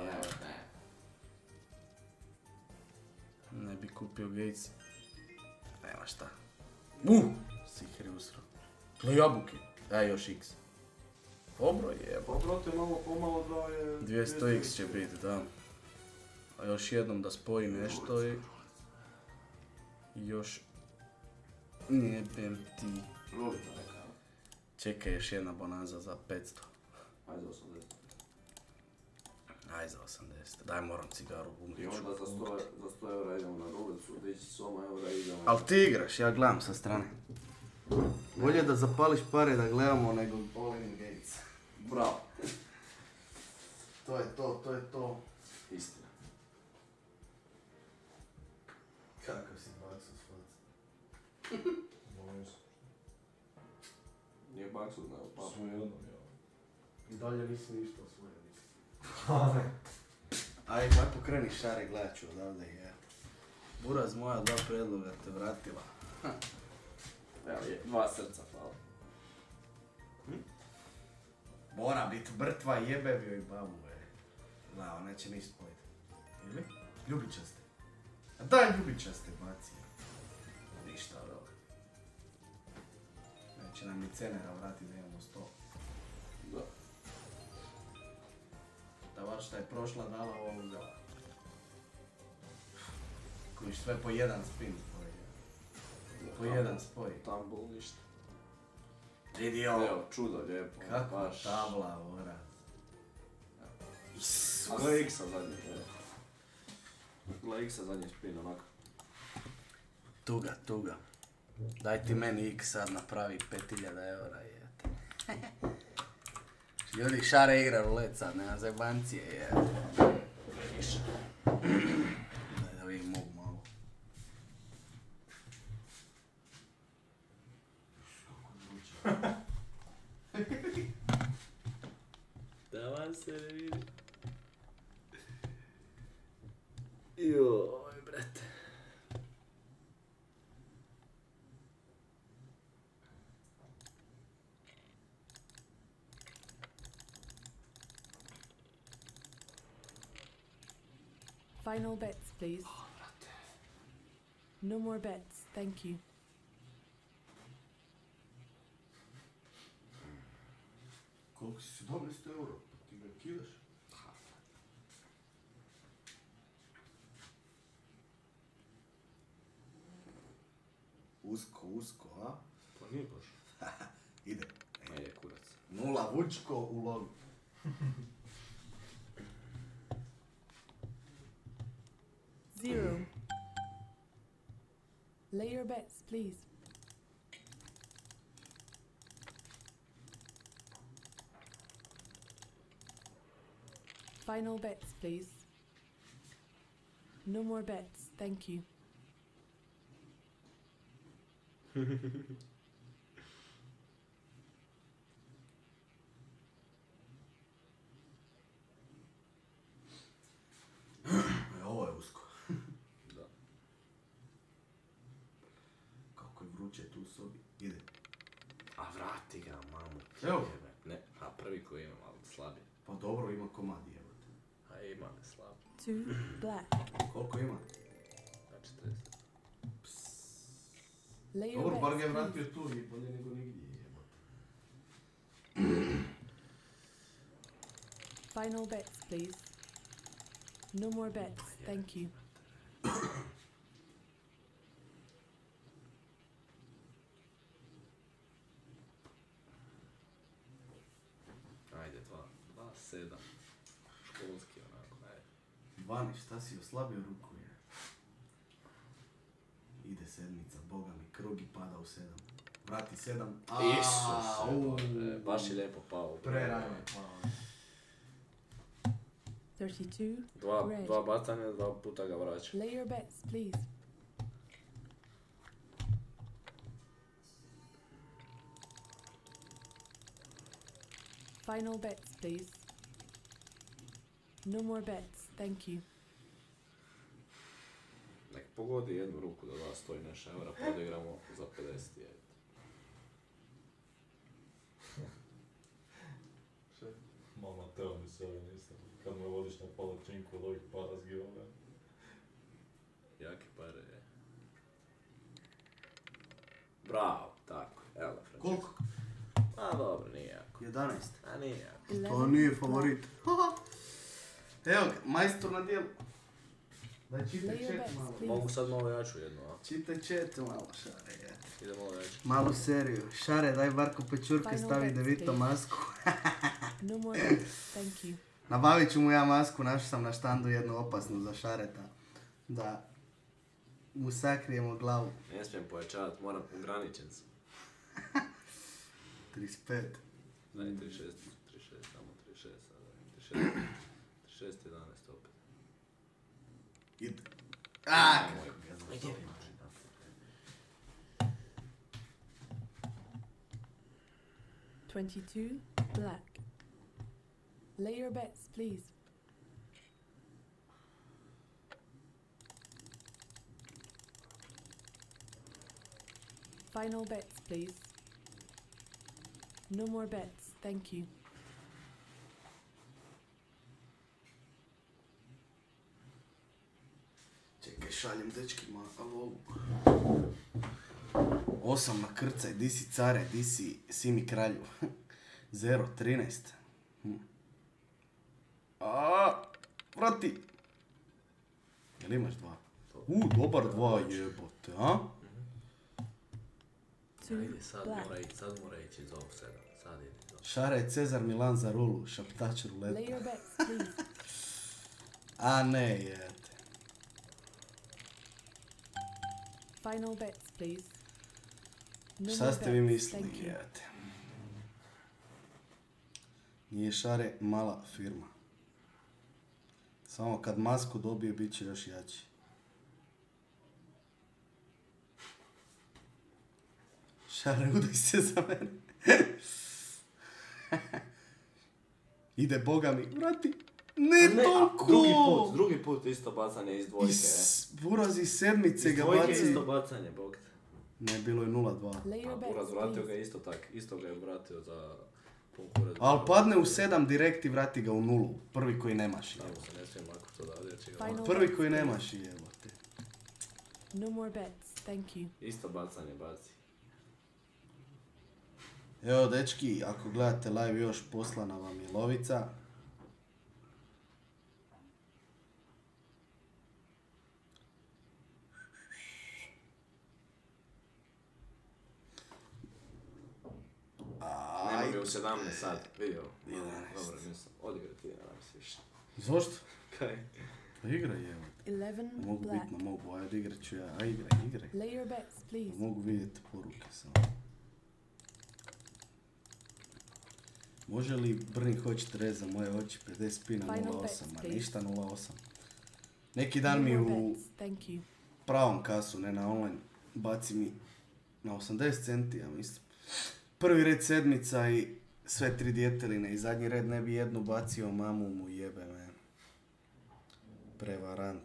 ne bi kupio Gates. Nema šta. Sihri usro. Gle jabuke. Daj još x. Dobro je. Pa brate, malo pomalo da je... 200x će biti, da. A još jednom da spojim nešto i... Još... Jebem ti. Rulita neka. Čekaj, još jedna bonanza za 500. Ajde za 80. Aj za 80. Daj, moram cigaru I onda za 100 eura idemo na rulicu, dići soma eura i idemo... Al ti igraš, ja gledam sa strane. Bolje da zapališ pare da gledamo nego All in Gates. Bravo. To je to. Istina. Kakav si Baksus fac? Nije Baksus, nego Papa. Sve jednom, ja. I dalje nisi ništa osvojio. Aj, kako pokreni šare, gledat ću odavde i ja. Buraz moja 2 predloga te vratila. Evo je, 2 srca hvala. Mora biti mrtva, jebe bio i babu, Da, on neće ništa spojiti. Ili? Ljubičaste. A daj ljubičaste baci. Ništa od ovoga. Neće nam ni cenera vrati da imamo 100. Da. Da baš šta je prošla dala ovo uzela. Kojiš sve po jedan spin spoj. Po jedan spoj. Tumble ništa. Vidi ovo. Evo, čudo lijepo. Kako baš. tabla, vora. A gle X-a zadnji, evo. Gle X-a zadnji spin, onako. Tuga. Daj ti meni X sad napravi 5000 eura, jete. Ljudi, Šare igra rulet sad, nema zajebancije, jete. Daj da vidim mogu malo. Da vam se ne vidi. Joj, brate. Final bets, please. No more bets, thank you. Koliko si 17 euro? Ti ga kidaš? Usko, a? Pa nije baš. Ide. Ajde, kurac. 0 Vučko u logu. Zero. Lay your bets, please. Final bets, please. No more bets, thank you. Ovo je usko. Da. Kako je vruće tu u sobi. Ide. A vrati ga, mamu. Evo. Ne, a prvi koji imam, ali slabije. Pa dobro, ima komad jebote. A ima ne slab. 2 black. Koliko ima? Znači 40. Lay your Dobro, bar ga je bets, please. vratio tu i bolje nego nigdje jebote. Final bets, please. No more bets, thank you. Ajde, 2-7. Školski onako, ajde. 12, šta si oslabio ruku je? Ide sedmica, boga mi, krug i pada u 7. Vrati 7. Isuse, baš je lijepo pao. Prerano je pao. 32 red. Dva bacanja, 2 puta ga vraća. Lay your bets, please. Final bets, please. No more bets, thank you. Nek pogodi jednu ruku da da stoji naša eura, pa odigramo za 50 je. Mama teo mi se ovaj nisam. Kad me vodiš na palačinku od ovih para s giveaway. Jake pare je. Bravo, tako, evo ga Francesco. Koliko? A dobro, nije jako. 11. A nije jako. 11 To nije black. favorit. Evo ga, majstor na dijelu. Daj čitaj Lay your chat bets, malo. please. Mogu sad malo jaču jednu, a? Čitaj chat malo, Šare. Ide malo jaču. Malu seriju. Šare, daj Varko Pečurke, Final stavi bets, Devito please. masku. No more bets, thank you. Nabavit ću mu ja masku, našao sam na štandu jednu opasnu za Šareta. Da mu sakrijemo glavu. Ne smijem pojačavat, moram ograničen sam. 35. Daj 36, samo 36 sada. 36, 11 opet. Ide. Aaaa! Ajde. 22 black. Lay your bets, please. Final bets, please. No more bets, thank you. Čekaj, šaljem dečkima lovu. 8 na krcaj, di si care, di si Simi kralju. 0, 13. Vrati! Jel imaš 2? Dobar 2 jebote, a? Ajde, sad Black. mora ići za ovog 7. Sad ide za ovog. Šara je Cezar Milan za rulu, šaptač ruleta. Lay your bets, please. A ne, jete. Final bets, please. No Šta more ste vi bets, mislili, thank you. jete? Nije Šare mala firma. Samo kad masku dobije, bit će još jači. Šare, udaj se za mene. Ide boga mi, vrati. Ne toliko! Drugi put isto bacanje iz dvojke. Buraz iz sedmice Iz ga dvojke baci. isto bacanje, bog te. Ne, bilo je 0-2. Lay your A bets, Buraz vratio please. ga isto tak, isto ga je vratio za pun kurac. Ali padne u 7 direkt i vrati ga u 0. Prvi koji nemaš Tamo jebote. se ne smijem lako to da jer će ga Final Prvi bets, koji please. nemaš jebote. No more bets, thank you. isto bacanje baci. Evo dečki, ako gledate live još, poslana vam je lovica. Nema mi u 17 sad, vidio. 11. Dobro, mislim, odigrati, nadam se više. Zašto? Kaj? Pa igraj evo. 11 Mogu black. bitno, mogu, ajde igrat ću ja. A igraj. Lay your bets, please. Mogu vidjeti poruke samo. Može li Brni hoćete reći za moje oči 50 pina 0,8, ma ništa 0,8. Neki dan mi u pravom kasu, ne na online, baci mi na 80 centi, ja mislim. Prvi red sedmica i sve 3 djeteline i zadnji red ne bi jednu bacio, mamu mu jebe me. Prevarant.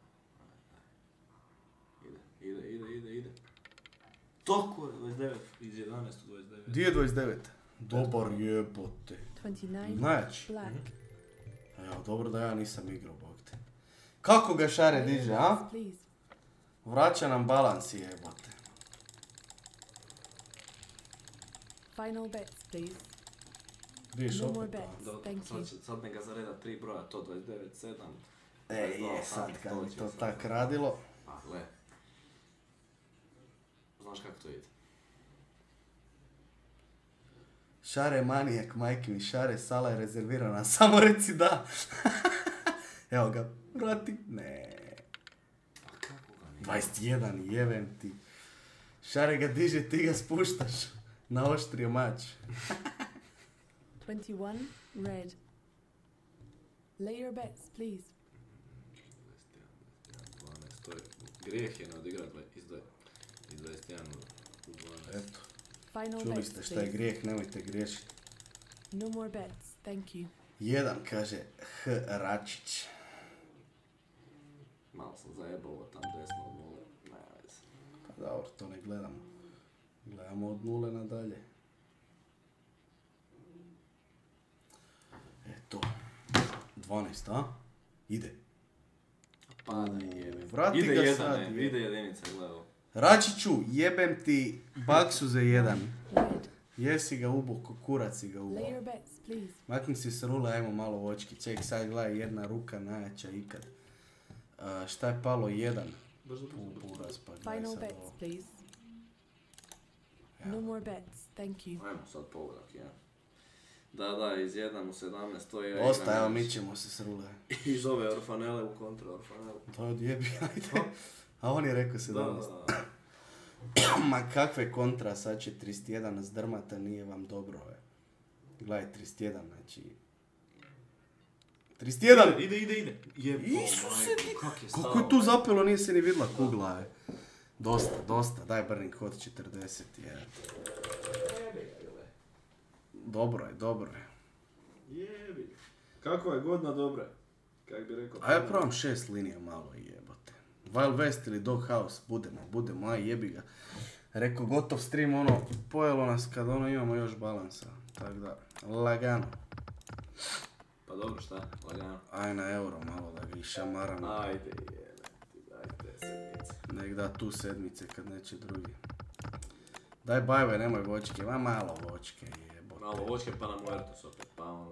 Ide. Toko je 29, iz 11 u 29. Di je 29? Dobar jebote. 29 Znači. black. Evo, dobro da ja nisam igrao, bog te. Kako ga šare diže, a? Vraća nam balans jebote. Final bets, please. Diš No more opet. bets, thank you. Sad ne ga zareda 3 broja, to 29, 7. Je, sad kad mi to tak radilo. A, gle. Znaš kako to ide? Šare manijak, majke mi, šare, sala je rezervirana, samo reci da. Evo ga, vrati. Ne. A kako ga nije? 21, jevem ti. Šare ga diže, ti ga spuštaš. Na oštrio mač. 21 red. Lay your bets, please. 12, to je grijeh je ne odigrat iz 21 u 12. Eto, Final čuli bets, ste šta je please. grijeh, nemojte griješiti. No more bets, thank you. 1, kaže H. Račić. Malo sam zajebalo tam desno od 0. Ne, veze. Pa dobro, to ne gledamo. Gledamo od 0 nadalje. Eto. 12, a? Ide. Pada jebe. Vrati Ide ga jedan, sad, ne, ide jedinica, gledao. Račiću, jebem ti baksu za 1. Red. Jesi ga ubo, ko kurac si ga ubo. Lay your bets, please. Makni si s rule, ajmo malo vočki. Ček, sad gledaj, jedna ruka najjača ikad. Šta je palo 1? Buraz, pa gledaj Final sad bets, ovo. please. No more bets, thank you. Ajmo sad povrak, ja. Da, iz 1 u 17, to je... Osta, evo, mi ćemo se s rule. I zove Orfanele u kontra Orfanele. To odjebi, ajde. A on je rekao 17. Da. Ma kakve kontra, sad će 31 zdrmata, nije vam dobro, Gledaj, 31, znači... 31! Ide. Isuse ti, kak je stao. kako je tu zapelo, nije se ni vidla kugla, Dosta, daj Brnik hod 40, Dobro je. Jebi. Kako je godina dobra? Kak bi rekao? A ja probam 6 linija malo jebote. Wild West ili Doghouse, budemo, aj jebi ga. Rekao gotov stream, pojelo nas kad imamo još balansa. Tak da, lagano. Pa dobro, šta? Lagano. Aj na euro malo da ga išamaramo. Ajde, dajte sedmice. Nek da tu sedmice kad neće drugi. Daj bajve, nemoj vočke, ma malo vočke jebote. Malo vočke pa na Muertos opet, pa onda...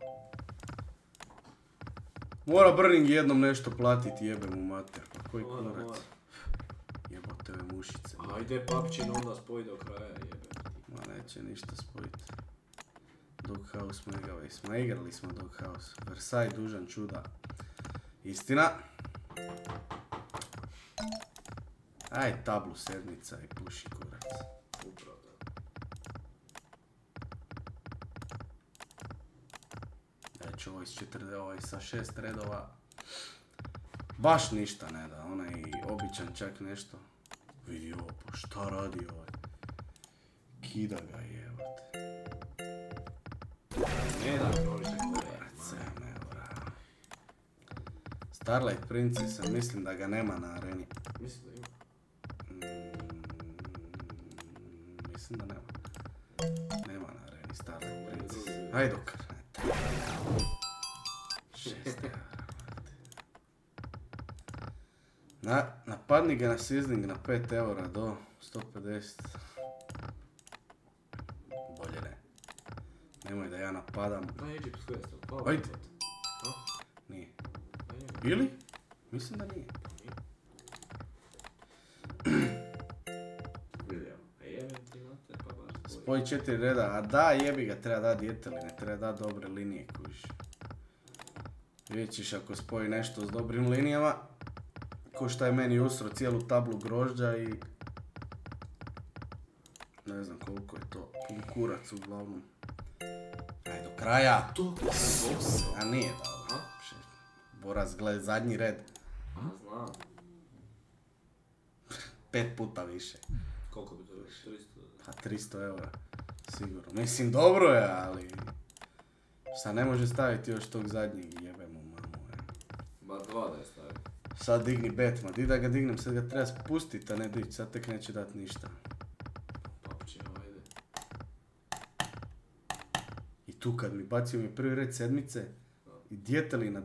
Mora Burning jednom nešto platiti, jebe mu mater, pa koji kurac. Jebote ove mušice. Ajde papčin onda spoj do kraja, jebe. Ma neće ništa spojiti. Doghouse Megaways, ma igrali smo Doghouse. Versailles dužan čuda. Istina. Aj tablu sedmica i puši kurac. Upravo da. Već ovo sa 6 redova. Baš ništa ne da, onaj običan čak nešto. Vidi ovo, pa šta radi ovaj? Kida ga jebate. Ne da kroličak Ne, bravo. Starlight Princesa, mislim da ga nema na areni. Mislim da ima. Mislim da nema. Nema na areni Starlight Princesa. Ajde dokar. 6 napadni ga na Sizzling na 5 eura do 150. Bolje ne. Nemoj da ja napadam. Da, Egypt Quest. Ajde. Nije. Ili? Mislim da nije. Spoj 4 reda, a da jebi ga, treba da djeteline, treba da dobre linije kužiš. Vidjet ćeš ako spoji nešto s dobrim linijama. Ko šta je meni usro cijelu tablu grožđa i... Ne znam koliko je to. Pun kurac uglavnom. Aj do kraja! Isus, a nije dobro. Boras, gledaj zadnji red. Znam. 5 puta više. Koliko bi to bilo? 300? Pa 300 eura. Sigurno. Mislim dobro je, ali... Šta ne može staviti još tog zadnjeg, jebemo mamu. Bar 2 da je stavio. Sad digni bet, ma di da ga dignem, sad ga treba spustiti, a ne dići, sad tek neće dat ništa. Papučino, ajde. I tu kad mi bacio mi prvi red sedmice, i djetelina.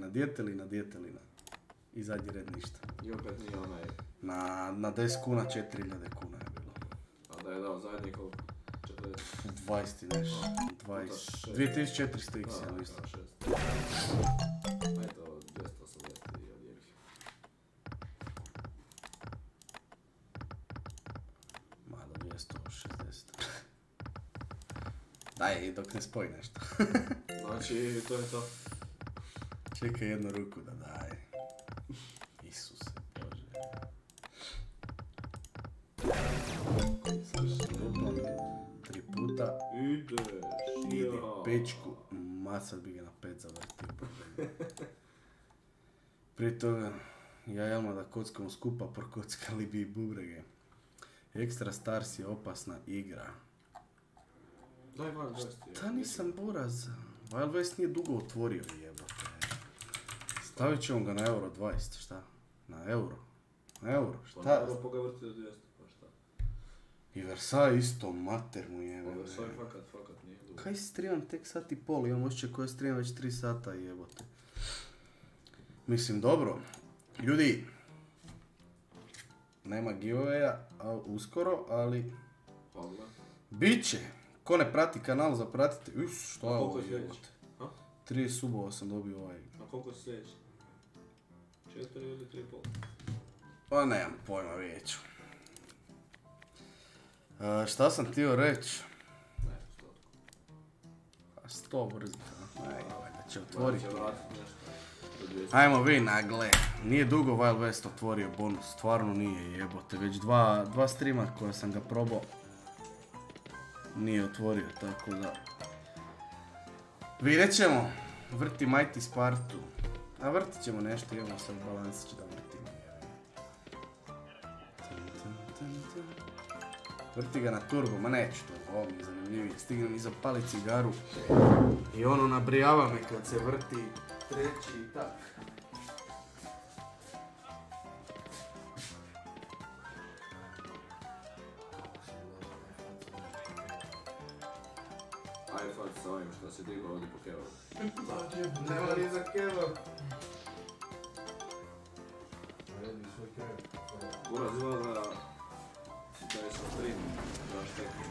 I zadnji red ništa. I opet nije onaj... Na 10 kuna 4000 kuna je bilo. A da je dao zadnji koliko? 20 i nešto. 2400 x, ja mislim. Eto, 280 i odjebi. Malo 260. Daj, dok ne spoji nešto. Znači, to je to. Čekaj jednu ruku da daj. Isuse, Bože. Tri puta. Idi pečku. Sad bi ga na 5 zavrtio. Prije toga, ja i Alma da kockamo skupa, prokockali bi i bubrege. Extra Stars je opasna igra. Daj Wild West. Šta nisam Boraz? Wild West nije dugo otvorio, jebote. Stavit ćemo ga na euro 20, šta? Na euro? Na euro, šta? Pa na euro ga vrti do 200, pa šta? I Versailles isto, mater mu jebe. Versailles fakat nije dugo. Kaj streamam tek sat i pol, imam osjećaj koja streamam već 3 sata, jebote. Mislim, dobro. Ljudi, nema giveawaya uskoro, ali... Biće! Ko ne prati kanal, zapratite. Šta je ovo jebote? 3 subova sam dobio ovaj. A koliko si sljedeći? 4 ili 3,5? Pa nemam pojma, vidjet ću. Šta sam htio reći? Ne, 100 brzo. Ajde, će otvoriti. Ajmo vi nagle. Nije dugo Wild West otvorio bonus, stvarno nije jebote. Već dva streama koja sam ga probao nije otvorio, tako da... Vidjet ćemo. Vrti Mighty Spartu. A vrtit ćemo nešto, imamo sad balansić da vrtimo. Vrti ga na turbo, ma neću to, ovo mi je zanimljivije. Stignem iza pali cigaru i ono nabrijava me kad se vrti treći i tak. Ajde sad sa ovim što si digao ovdje po kevaru. Nema ni za kevar. Buraz izgleda da je sa stream, daš teknu.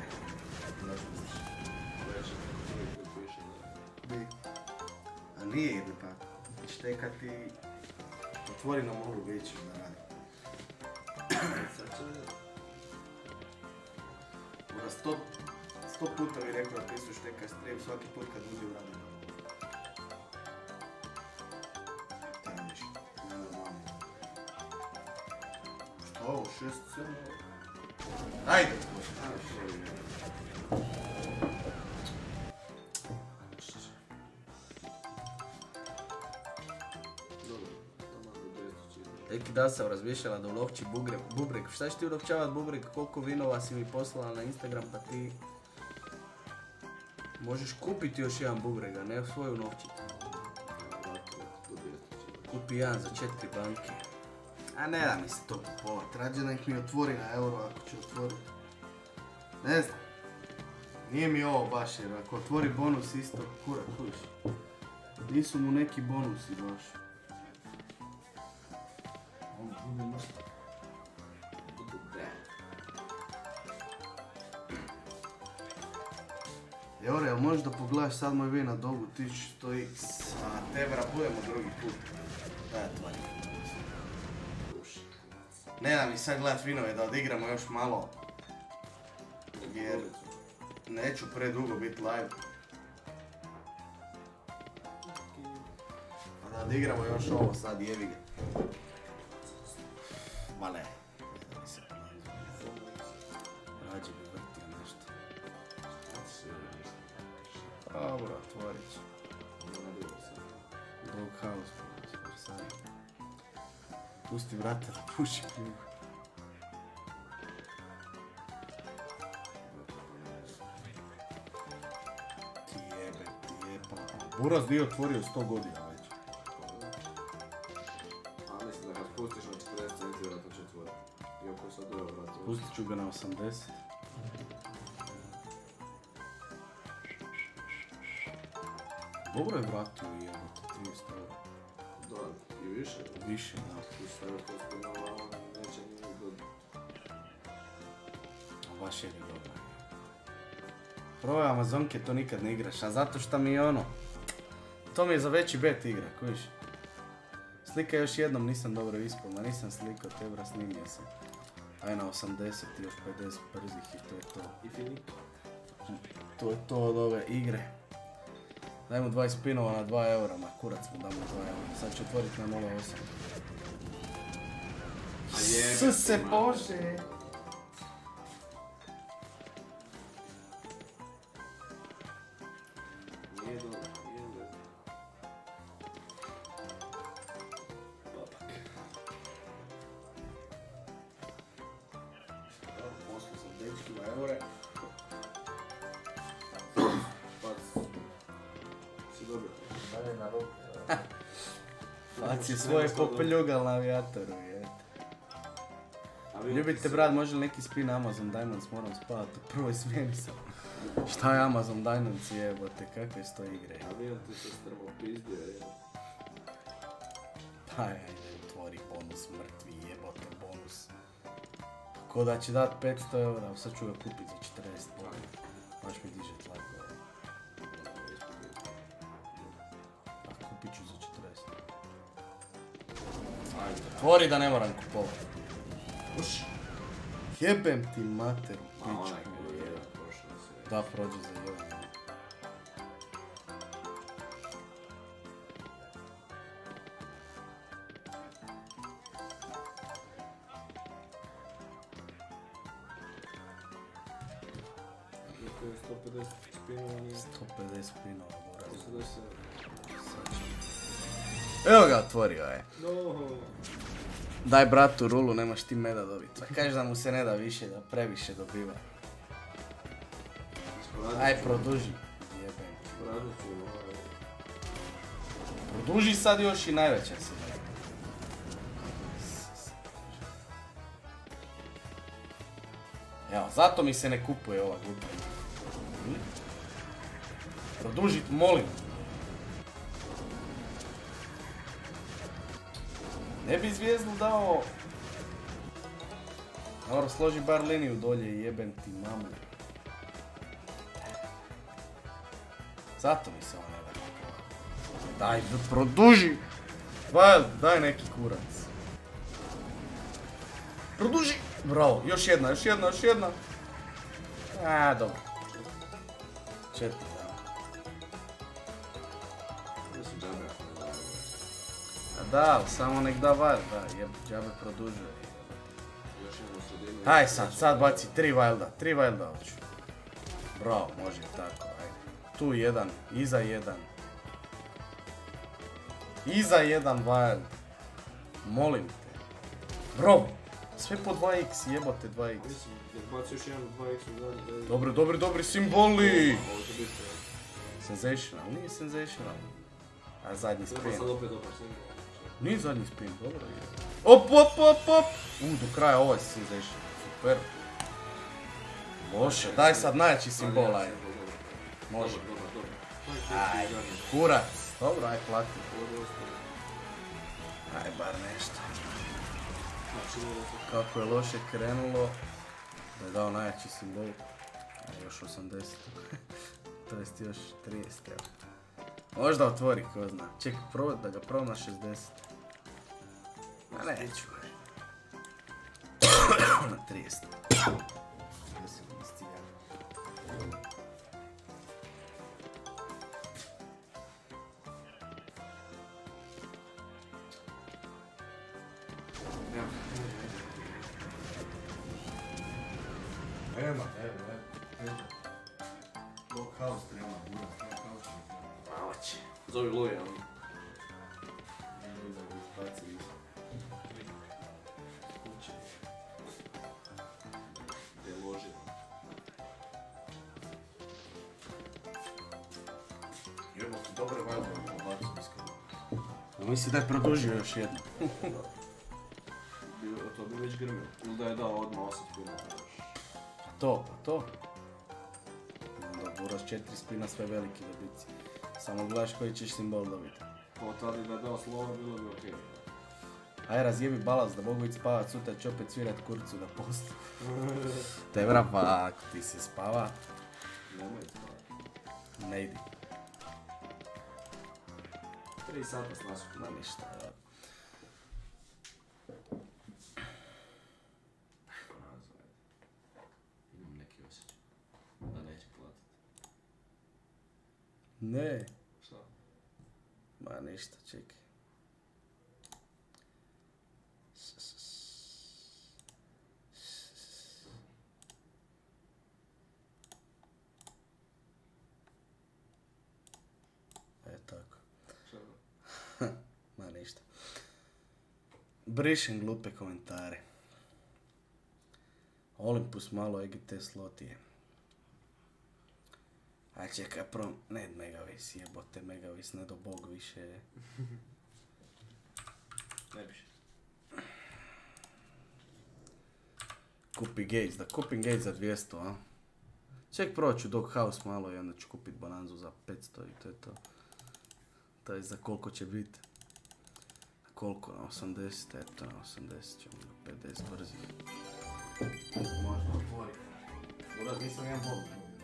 Veće kako uvijek piše da... A nije ide pa. Štekati... Otvori nam ovu veću da radi. Sad će... Buraz 100 puta mi rekao da ti su štekaj stream svaki put kad uđe u radi. Ovo, 6, 7... Ajde! Neki dan sam razmišljala da ulovči bubreg. Šta će ti ulovčavat bubreg? Koliko vinova si mi poslala na Instagram pa ti... Možeš kupiti još jedan bubreg, a ne svoju ulovčiti. Kupi jedan za 4 banke. A ne da mi se to kupovat, rađe nek mi otvori na euro ako će otvoriti. Ne znam. Nije mi ovo baš jer ako otvori bonus isto, kura kuš. Nisu mu neki bonusi baš. Evo, jel možeš da pogledaš sad moj vin na dogu 1100x, a tebra budemo drugi put. Da, tvoji. Ne da mi sad gledat vinove da odigramo još malo. Jer neću predugo biti live. Da odigramo još ovo sad, jevi ga. Ma ne. Rađe bi vrtio nešto. Dobro, otvorit ću. Doghouse, sad. Pusti vrata da puši knjigu. Buraz nije otvorio 100 godina već. A mislim da kad spustiš na 40 cm to će otvoriti. Iako je sad dobro vrati. Pustit ću ga na 80. Dobro je vratio i jebote, 30 eura. Da, i više. Više, da. Ti stavio to spinala, on neće nije god. Baš je li dobro. Probaj Amazonke, to nikad ne igraš, a zato što mi je ono... To mi je za veći bet igra, kojiš. Slika još jednom nisam dobro ispao, ma nisam slikao, tebra snimio sam. Aj na 80 i još 50 brzih i to je to. I fini. To je to od ove igre. Daj mu 20 spinova na 2 eura, ma kurac mu damo 2 eura. Sad ću otvorit na 0,8. Suse Bože! Faci svoje popeljugal na avijatoru, jete. Ljubite brat, može li neki spin Amazon Diamonds, moram spavat u prvoj smjeni sam. Šta je Amazon Diamonds jebote, kakve su to igre? Avion ti se strmo pizdio, je. Pa ajde, otvori bonus, mrtvi jebote bonus. Ko da će dat 500 eura, sad ću ga kupit za 40 eura. Baš mi diže tlak. A kupit ću za 40. Ajde, otvori da ne moram kupovat. Uš. Jebem ti mater, pičku. Da, prođe za 1. Evo ga, otvorio je. Daj bratu rulu, nemaš ti meda dobiti. Kažeš da mu se ne da više, da previše dobiva. Aj, produži. Jebem. Produži sad još i najveća se. Evo, zato mi se ne kupuje ova glupa. Produži, molim. Ne bi zvijezdu dao... Dobro, složi bar liniju dolje i jebem ti mamu. Zato mi se ovo ne da kupova. Daj, produži! Daj neki kurac. Produži! Bravo, još jedna. A, dobro. 4, da, samo nek da wild, da, džabe produžuje. Aj sad baci 3 wilda hoću. Bravo, može tako, ajde. Tu jedan, iza jedan. Iza jedan wild. Molim te. Bravo, sve po 2x, jebote 2x. Baci još jedan 2x u zadnji. Dobri simboli. Sensational, nije sensational. A zadnji spin. Treba sad opet dobar simbol. Nije zadnji spin, dobro je. Op! Do kraja ovaj sensation, super. Loše, daj sad najjači simbol, ajde. Može. Aj, kurac. Dobro, aj plati. Aj, bar nešto. Kako je loše krenulo, da je dao najjači simbol. Aj, još 80. To jest još 30, evo. Možda otvori, ko zna. Čekaj, da ga probam na 60. Ma neću. Na 30. Nema. Doghouse treba, Doghouse. Malo će. Zovi Luja, ono. Ne da ga ispaci više. Kuće. Gdje je ložio. Imamo ti dobre vajlove, pobacim iskreno. Misli da je produžio još jedno. To bi već grmio. Ili da je dao odmah 8 spina. To. Da Buras 4 spina, sve veliki dobici. Samo gledaš koji ćeš simbol dobiti. Ovo tada da je dao slova, bilo bi okej. Aj razjebi balast da mogu ići spavat, sutra će opet svirat kurcu da postu. Te vrapa, ako ti se spava, Nemoj spavat. ne idi. 3 sata s nasu. Ma ništa, da. Imam neki osjećaj. Da neće platiti. Ne. Šta? Ma ništa, čekaj. Tako. Šta? Ma ništa. Brišem glupe komentare. Olympus malo EGT slotije. A čekaj, ne Megavis, jebote Megavis, ne do bog više. Ne biš. Kupi Gates, da kupim Gates za 200, a? Ček, proću Doghouse malo i onda ću kupit Bonanzu za 500 i to je to. To je za koliko će biti. Na koliko? Na 80, eto na 80 ćemo na 50 brzi. Možda otvori. Buraz, nisam jedan bol.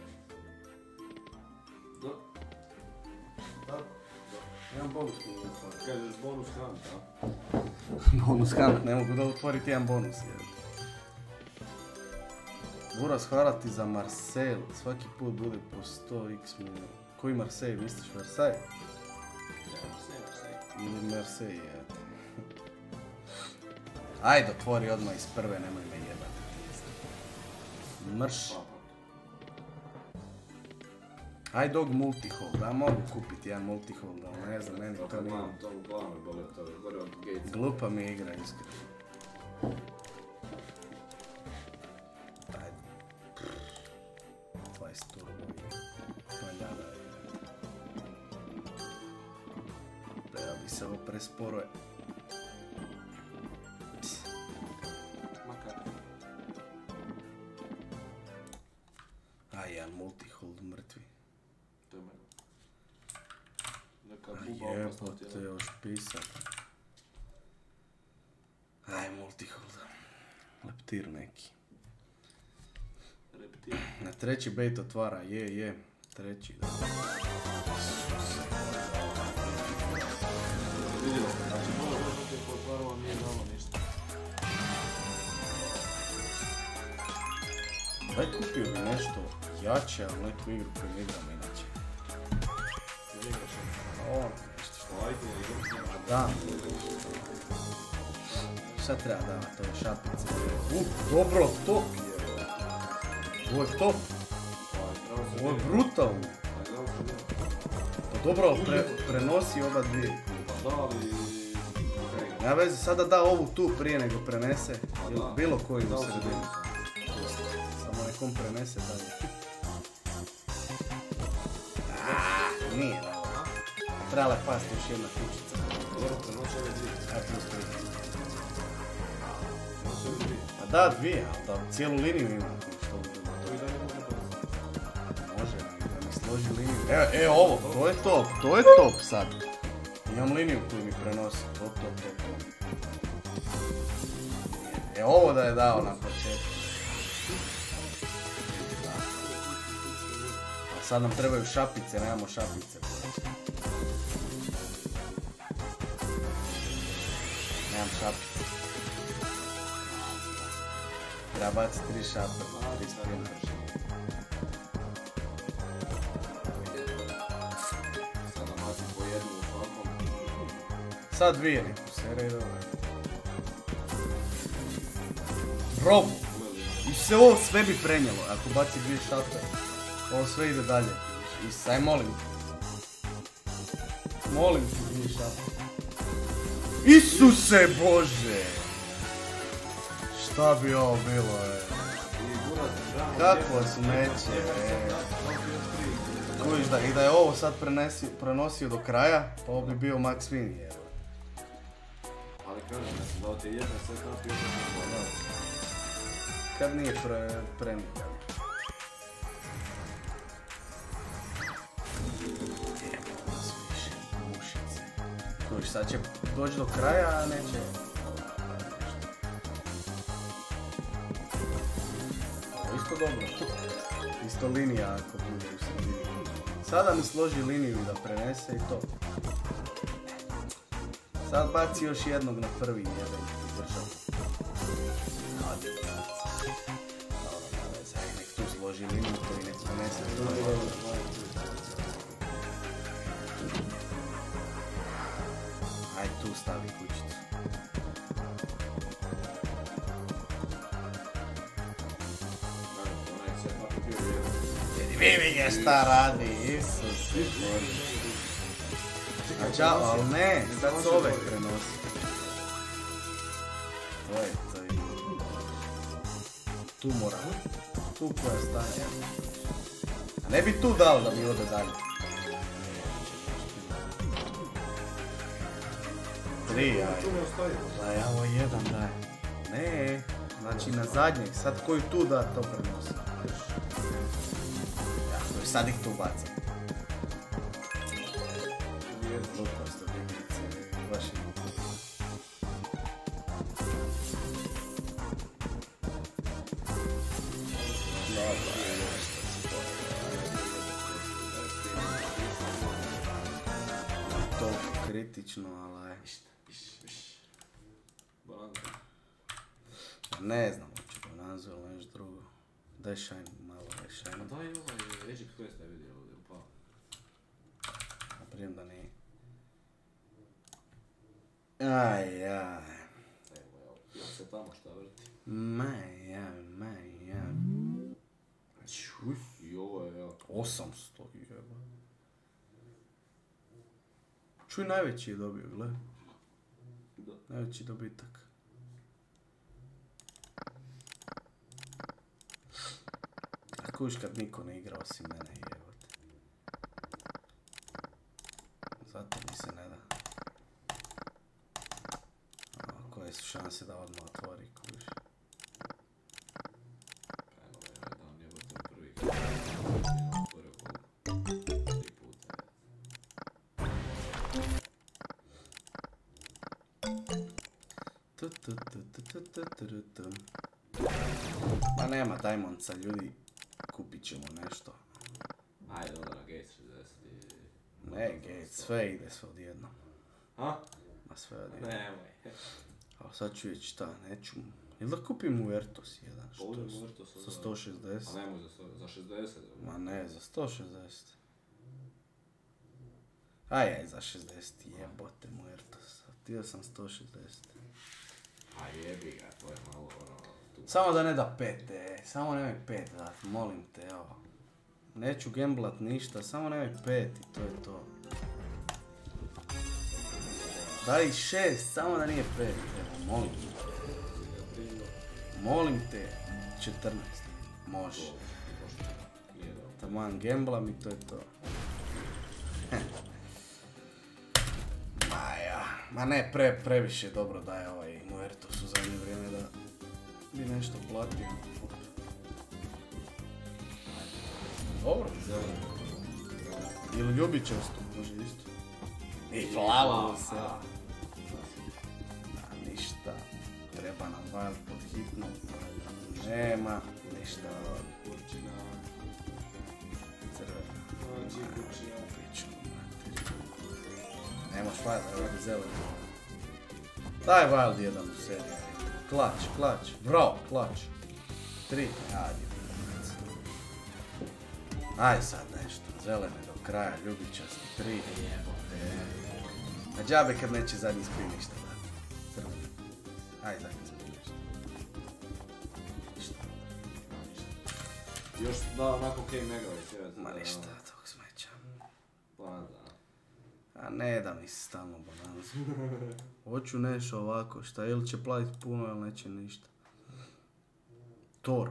Da. Tako? Jedan bonus mi ne otvori. Kažeš bonus hunt, a? Bonus hunt, ne mogu da otvoriti jedan bonus. Buraz, hvala ti za Marseille. Svaki put bude po 100x milijon. Koji Marseille, misliš Versailles? Ili Marseille, eto. Ajde, otvori odmah iz prve, nemoj me jebati. Mrš. Aj dog multihol, da mogu kupiti jedan multihol, da ne znam, meni to nije. To glavno je bolje od toga, gore od Gatesa. Glupa mi je igra, iskreno. Ajde. 20 turbo i paljada je. Da bi se ovo presporo je. Makar. Aj, jedan multihold mrtvi. To je meni. Neka A buba opasna ti jebote, je. još pisat. Aj, multihold. Leptir neki. Reptil. Na treći bait otvara, je. Treći, da. Vidjelo ste, znači malo dođete po otvarova nije dalo ništa. Daj kupio bi nešto jače, ali neku igru koju ne igram inače. Ne igraš Ono, nešto što... Ajde, igram. Da. Šta treba da, to je šapice. Dobro, top je. Ovo je top. Ovo je brutalno. Pa dobro, ali prenosi oba dvije. Pa da, ali... Nema veze, sada da ovu tu prije nego prenese. Ili bilo koju u sredinu. Samo nekom prenese dalje. Nije da. Trebala je pasti još jedna kućica. Dobro, prenosi ove dvije. Aj, plus 5. Prenosi ove dvije. Pa da, dvije, ali da cijelu liniju ima. Što bi bilo. To i dalje može prenosi. Može, da mi složi liniju. Evo ovo, to je top sad. Imam liniju koju mi prenosi, top. Ovo da je dao na početku. A sad nam trebaju šapice, nemamo šapice. Nemam šapice. Treba baciti 3 šape, 3 spina. Sada baci po jednu u svakom. Sad dvije neku sere i dobro. probu. I se ovo sve bi prenijelo, ako baci 2 šape. Ovo sve ide dalje. I saj molim te. Molim te 2 šape. Isuse Bože! Šta bi ovo bilo, Kakvo smeće, Kuviš da, i da je ovo sad prenosio do kraja, pa ovo bi bio Max Win, Ali kažem, ja sam dao ti jedna sve kapi, kad nije premio. Kuviš, sad će doći do kraja, a neće. Isto dobro. Isto linija ako bude u sredini. Sada mi složi liniju da prenese i to. Sad baci još jednog na prvi jedan državu. Nek tu složi liniju koji nek prenese drugi. Aj tu stavi kućicu. Vidi ga šta radi, Isuse Bože. A čao, ali ne, sad s ove prenosi. To je to i... Tu mora, tu koja stane. A ne bi tu dao da mi ode dalje. 3, aj. Daj, ovo 1 daj. Ne, znači na zadnjeg, sad koju tu da to prenosi. Sad ih tu bacam. Glupost od igrice, baš je glupost. Toliko kritično, ali... Ne znam uopće Bonanzu ili nešto drugo. Daj shine, malo daj shine. Daj ovaj Egypt Quest ne vidio ovdje upao. Naprijem da nije. Aj. Evo, ja se tamo šta vrti. Čuj. I ovo je, evo. 800, jeba. Čuj, najveći je dobio, gledaj. Najveći dobitak. Kuš kad niko ne igra osim mene, jebote. Zato mi se ne da. Koje su šanse da odmah otvori, kuš. Evo, dan jebote u prvi otvorio koliko? 3 puta. Ma nema Diamondsa, ljudi. Kupit ćemo nešto. Ajde onda na Gates 60 i... Ne, Gates, sve ide sve odjednom. Ha? Ma sve odjednom. Nemoj. A sad ću vidjeti šta, neću... Ili da kupim u Ertos jedan, što je sa 160? A nemoj za 60? Ma ne, za 160. Aj, za 60, jebote mu Ertos. Htio sam 160. A jebi ga, to je malo ono... Samo da ne da 5, samo nemoj 5 dat, molim te, evo. Neću gamblat ništa, samo nemoj 5 i to je to. Daj 6, samo da nije 5, evo, molim te. Molim te, 14, može. Taman gamblam i to je to. Ma ne, previše dobro daje ovaj Muertos u zadnje vrijeme da bi nešto platio. Dobro. Ili ljubičasto, može isto. I plavo se. Da, ništa. Treba nam val pod hitno. Nema ništa. Crvena. Nemaš val, da zeleno. Daj Wild jedan u seriji. Klač. Bravo, klač. 3. Aj sad nešto. Zelene do kraja, ljubičasti. 3. Na džabe kad neće zadnji spin ništa dati. Crveni. Aj zadnji spin ništa. Još da onako Kane Megović, jebate. Ma ništa tog smeća. Pa da. A ne da mi se stalno bonanzu. Hoću nešto ovako, šta, ili će platit puno ili neće ništa. Thor.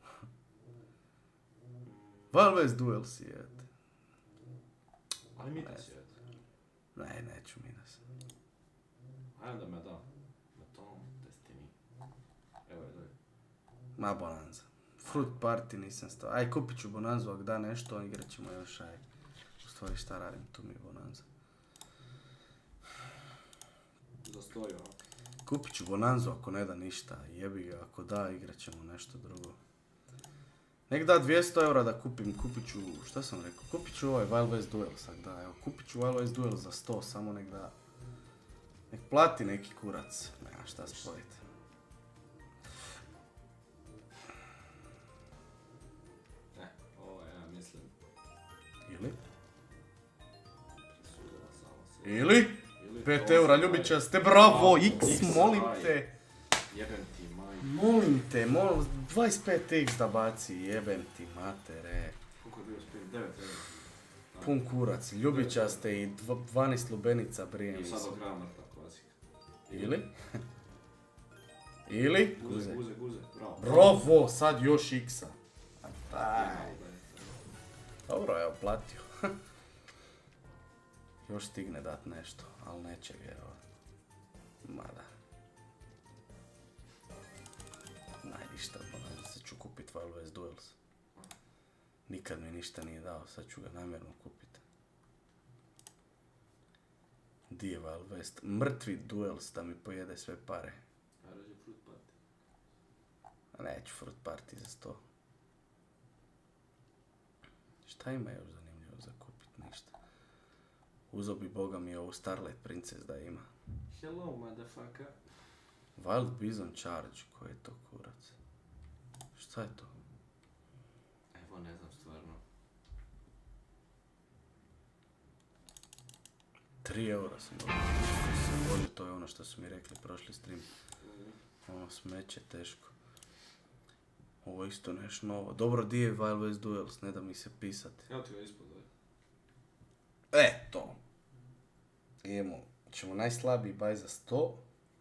Valves Duels, jebate. Ali Midas, jebate. Ne, neću Midas. Ajde da me da. Na tom Destiny. Evo je doj. Ma bonanza. Fruit Party nisam stao. Aj, kupit ću bonanzu, ako da nešto, igrat ćemo još, aj. U stvari šta radim, tu mi je bonanza. Zastojio, a? Kupit ću bonanzu ako ne da ništa, jebi ga, ako da, igrat ćemo nešto drugo. Nek da 200 eura da kupim, kupit ću, šta sam rekao, kupit ću ovaj Wild West Duels, ak da, evo, kupit ću Wild West Duels za 100, samo nek da, nek plati neki kurac, nema šta spojiti. Ovo ja mislim. Ili? Presudila sama se. Ili? 5 eura, ljubičaste, bravo, X, molim te. Jebem ti, majke. Molim te, 25x da baci, jebem ti matere. Koliko je bio spin? 9 eura. Pun kurac, ljubičaste i 12 lubenica, brijem I se. sad od grama ta klasika. Ili? Ili? Guze, bravo. Bravo, sad još x-a. Daj. Dobro, evo, platio. Još stigne dat nešto, ali neće vjerovat. Mada. Najvišta, sad ću kupit Wild West Duels. Nikad mi ništa nije dao, sad ću ga namjerno kupit. Di je Wild West? Mrtvi Duels da mi pojede sve pare. Najrađe Fruit Party. A neću Fruit Party za 100. Šta ima još zanimljivo za kupit? Ništa. Uzo bi boga mi ovu Starlight Princess da ima. Hello, motherfucker. Wild Bison Charge, koji je to kurac? Šta je to? Evo, ne znam stvarno. 3 eura sam dobio. Bože, to je ono što su mi rekli prošli stream. Ono smeće teško. Ovo isto nešto novo. Dobro, di je Wild West Duels, ne da mi se pisati. Evo ti ga ispod, daj. Eto. Idemo, ćemo najslabiji baj za 100.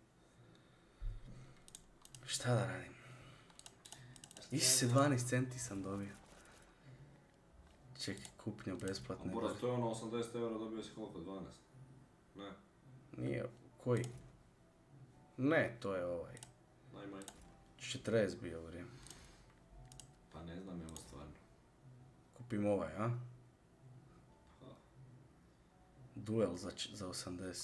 Šta da radim? Isuse, 12 centi sam dobio. Čekaj, kupnja besplatne. Boraz, to je ono 80 eura, dobio si koliko? 12? Ne. Nije, koji? Ne, to je ovaj. Najmanje. 40 bio vrijeme. Pa ne znam, evo stvarno. Kupim ovaj, a? Duel za 80.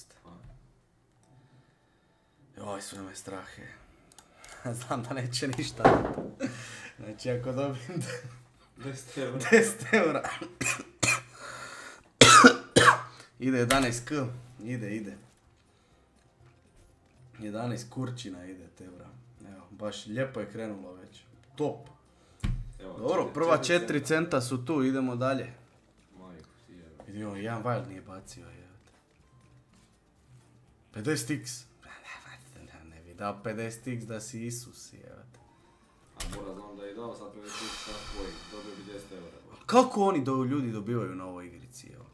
Joj, sve me strahe. Znam da neće ništa. Znači, ako dobijem 10 eura. 10 eura. Ide 11k. Ide. 11 kurčina ide tebra. Evo, baš lijepo je krenulo već. Top. Evo, Dobro, prva 4 centa su tu, idemo dalje. Majko, ti evo. Vidio, jedan Wild nije bacio, jevate. 50x. Ne bi dao 50x da si Isus, jevate. A Boraz onda je dao sad 50 sad tvoj, dobio bi 10 eura. Kako oni ljudi dobivaju na ovoj igrici, evo?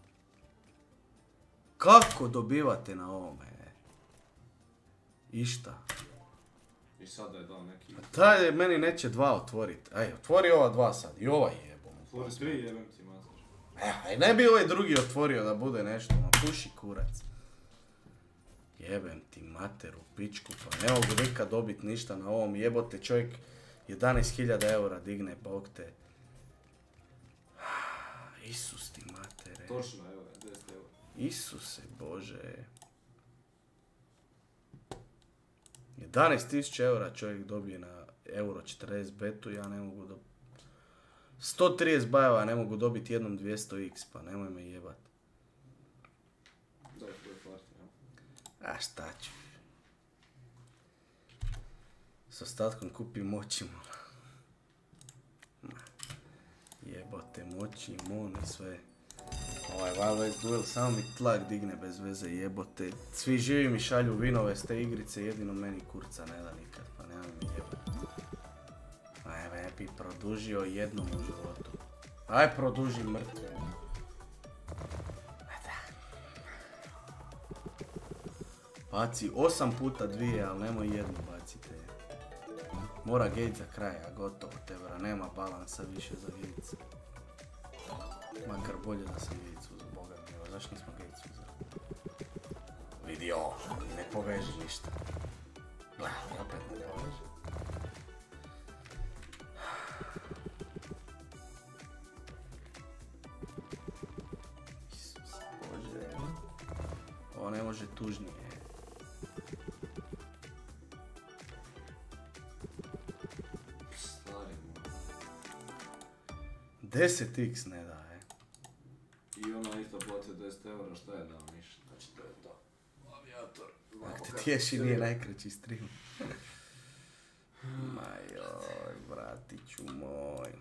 Kako dobivate na ovome? Išta. I sad da je dao neki... Taj meni neće 2 otvorit. Aj, otvori ova 2 sad. I ovaj jebom. Otvori 3, jebem ti master. Aj, ne bi ovaj drugi otvorio da bude nešto. Ma puši kurac. Jebem ti materu, pičku. Pa ne mogu nikad dobit ništa na ovom. Jebote, čovjek 11.000 eura digne, bog te. Isus ti matere. Točno, evo, 10 eura. Isuse Bože. 11.000 eura čovjek dobije na euro 40 betu, ja ne mogu dobiti. 130 bajeva ne mogu dobiti jednom 200x, pa nemoj me jebat. Daj tvoj parti, evo. A šta ću? S ostatkom kupim moći, jebote, moći, mon i sve. Ovaj Wild West Duel samo mi tlak digne bez veze, jebote. Svi živi mi šalju vinove s te igrice, jedino meni kurca ne da nikad, pa nema mi jebati. bi produžio jednom u životu. Aj, produži mrtve. Baci 8 puta 2, ali nemoj jednu bacite. Mora Gates za kraj, a gotovo tebra, nema balansa više za Gates. Makar bolje da sam Gates uzeo, boga mi, zašto nismo Gates uzeli? Vidi ovo, ne poveži ništa. Gledaj, opet ne poveži. Isus Bože, ovo ne može tužnije. 10x ne da, I ona isto plaća 10 eura, šta je dao ništa, znači to je to. Avijator. Ako te tješi nije najkraći stream. Ma joj, bratiću moj.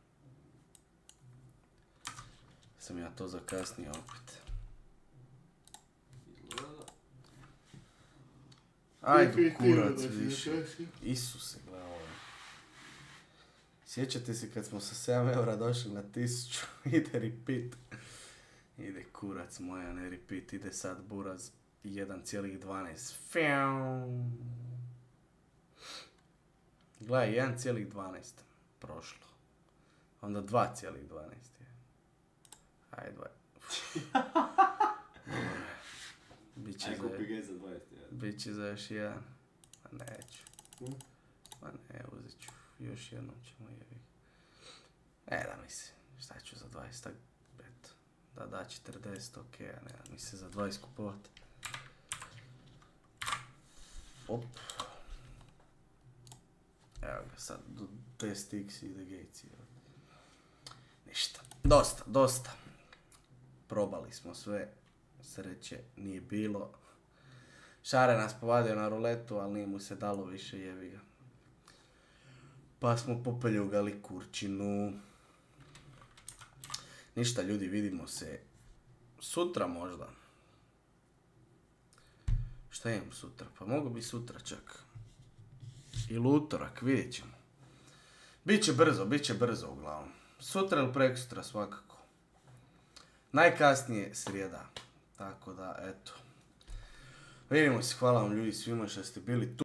Sam ja to zakasnio opet. Ajde kurac više. Isuse, gledaj ovo. Sjećate se kad smo sa 7 eura došli na 1000, ide repeat. Ide kurac moja, ne repeat, ide sad buraz 1,12. Gledaj, 1,12 prošlo. Onda 2,12 je. Ajde, Biće za još jedan. Ma neću. Ma ne, uzet ću. Još jednom ćemo jevi. Da mi se, šta ću za 20, eto. Da 40, okej, a ne da mi se za 20 kupovati. Op. Evo ga sad, 10x ide Gates. Ništa. Dosta. Probali smo sve. Sreće nije bilo. Šare nas povadio na ruletu, ali nije mu se dalo više, jevi ga. Pa smo popeljugali kurčinu. Ništa ljudi, vidimo se sutra možda. Šta imam sutra? Pa mogu bi sutra čak. Ili utorak, vidjet ćemo. Biće brzo uglavnom. Sutra ili prekosutra svakako. Najkasnije srijeda. Tako da, eto. Vidimo se, hvala vam ljudi svima što ste bili tu.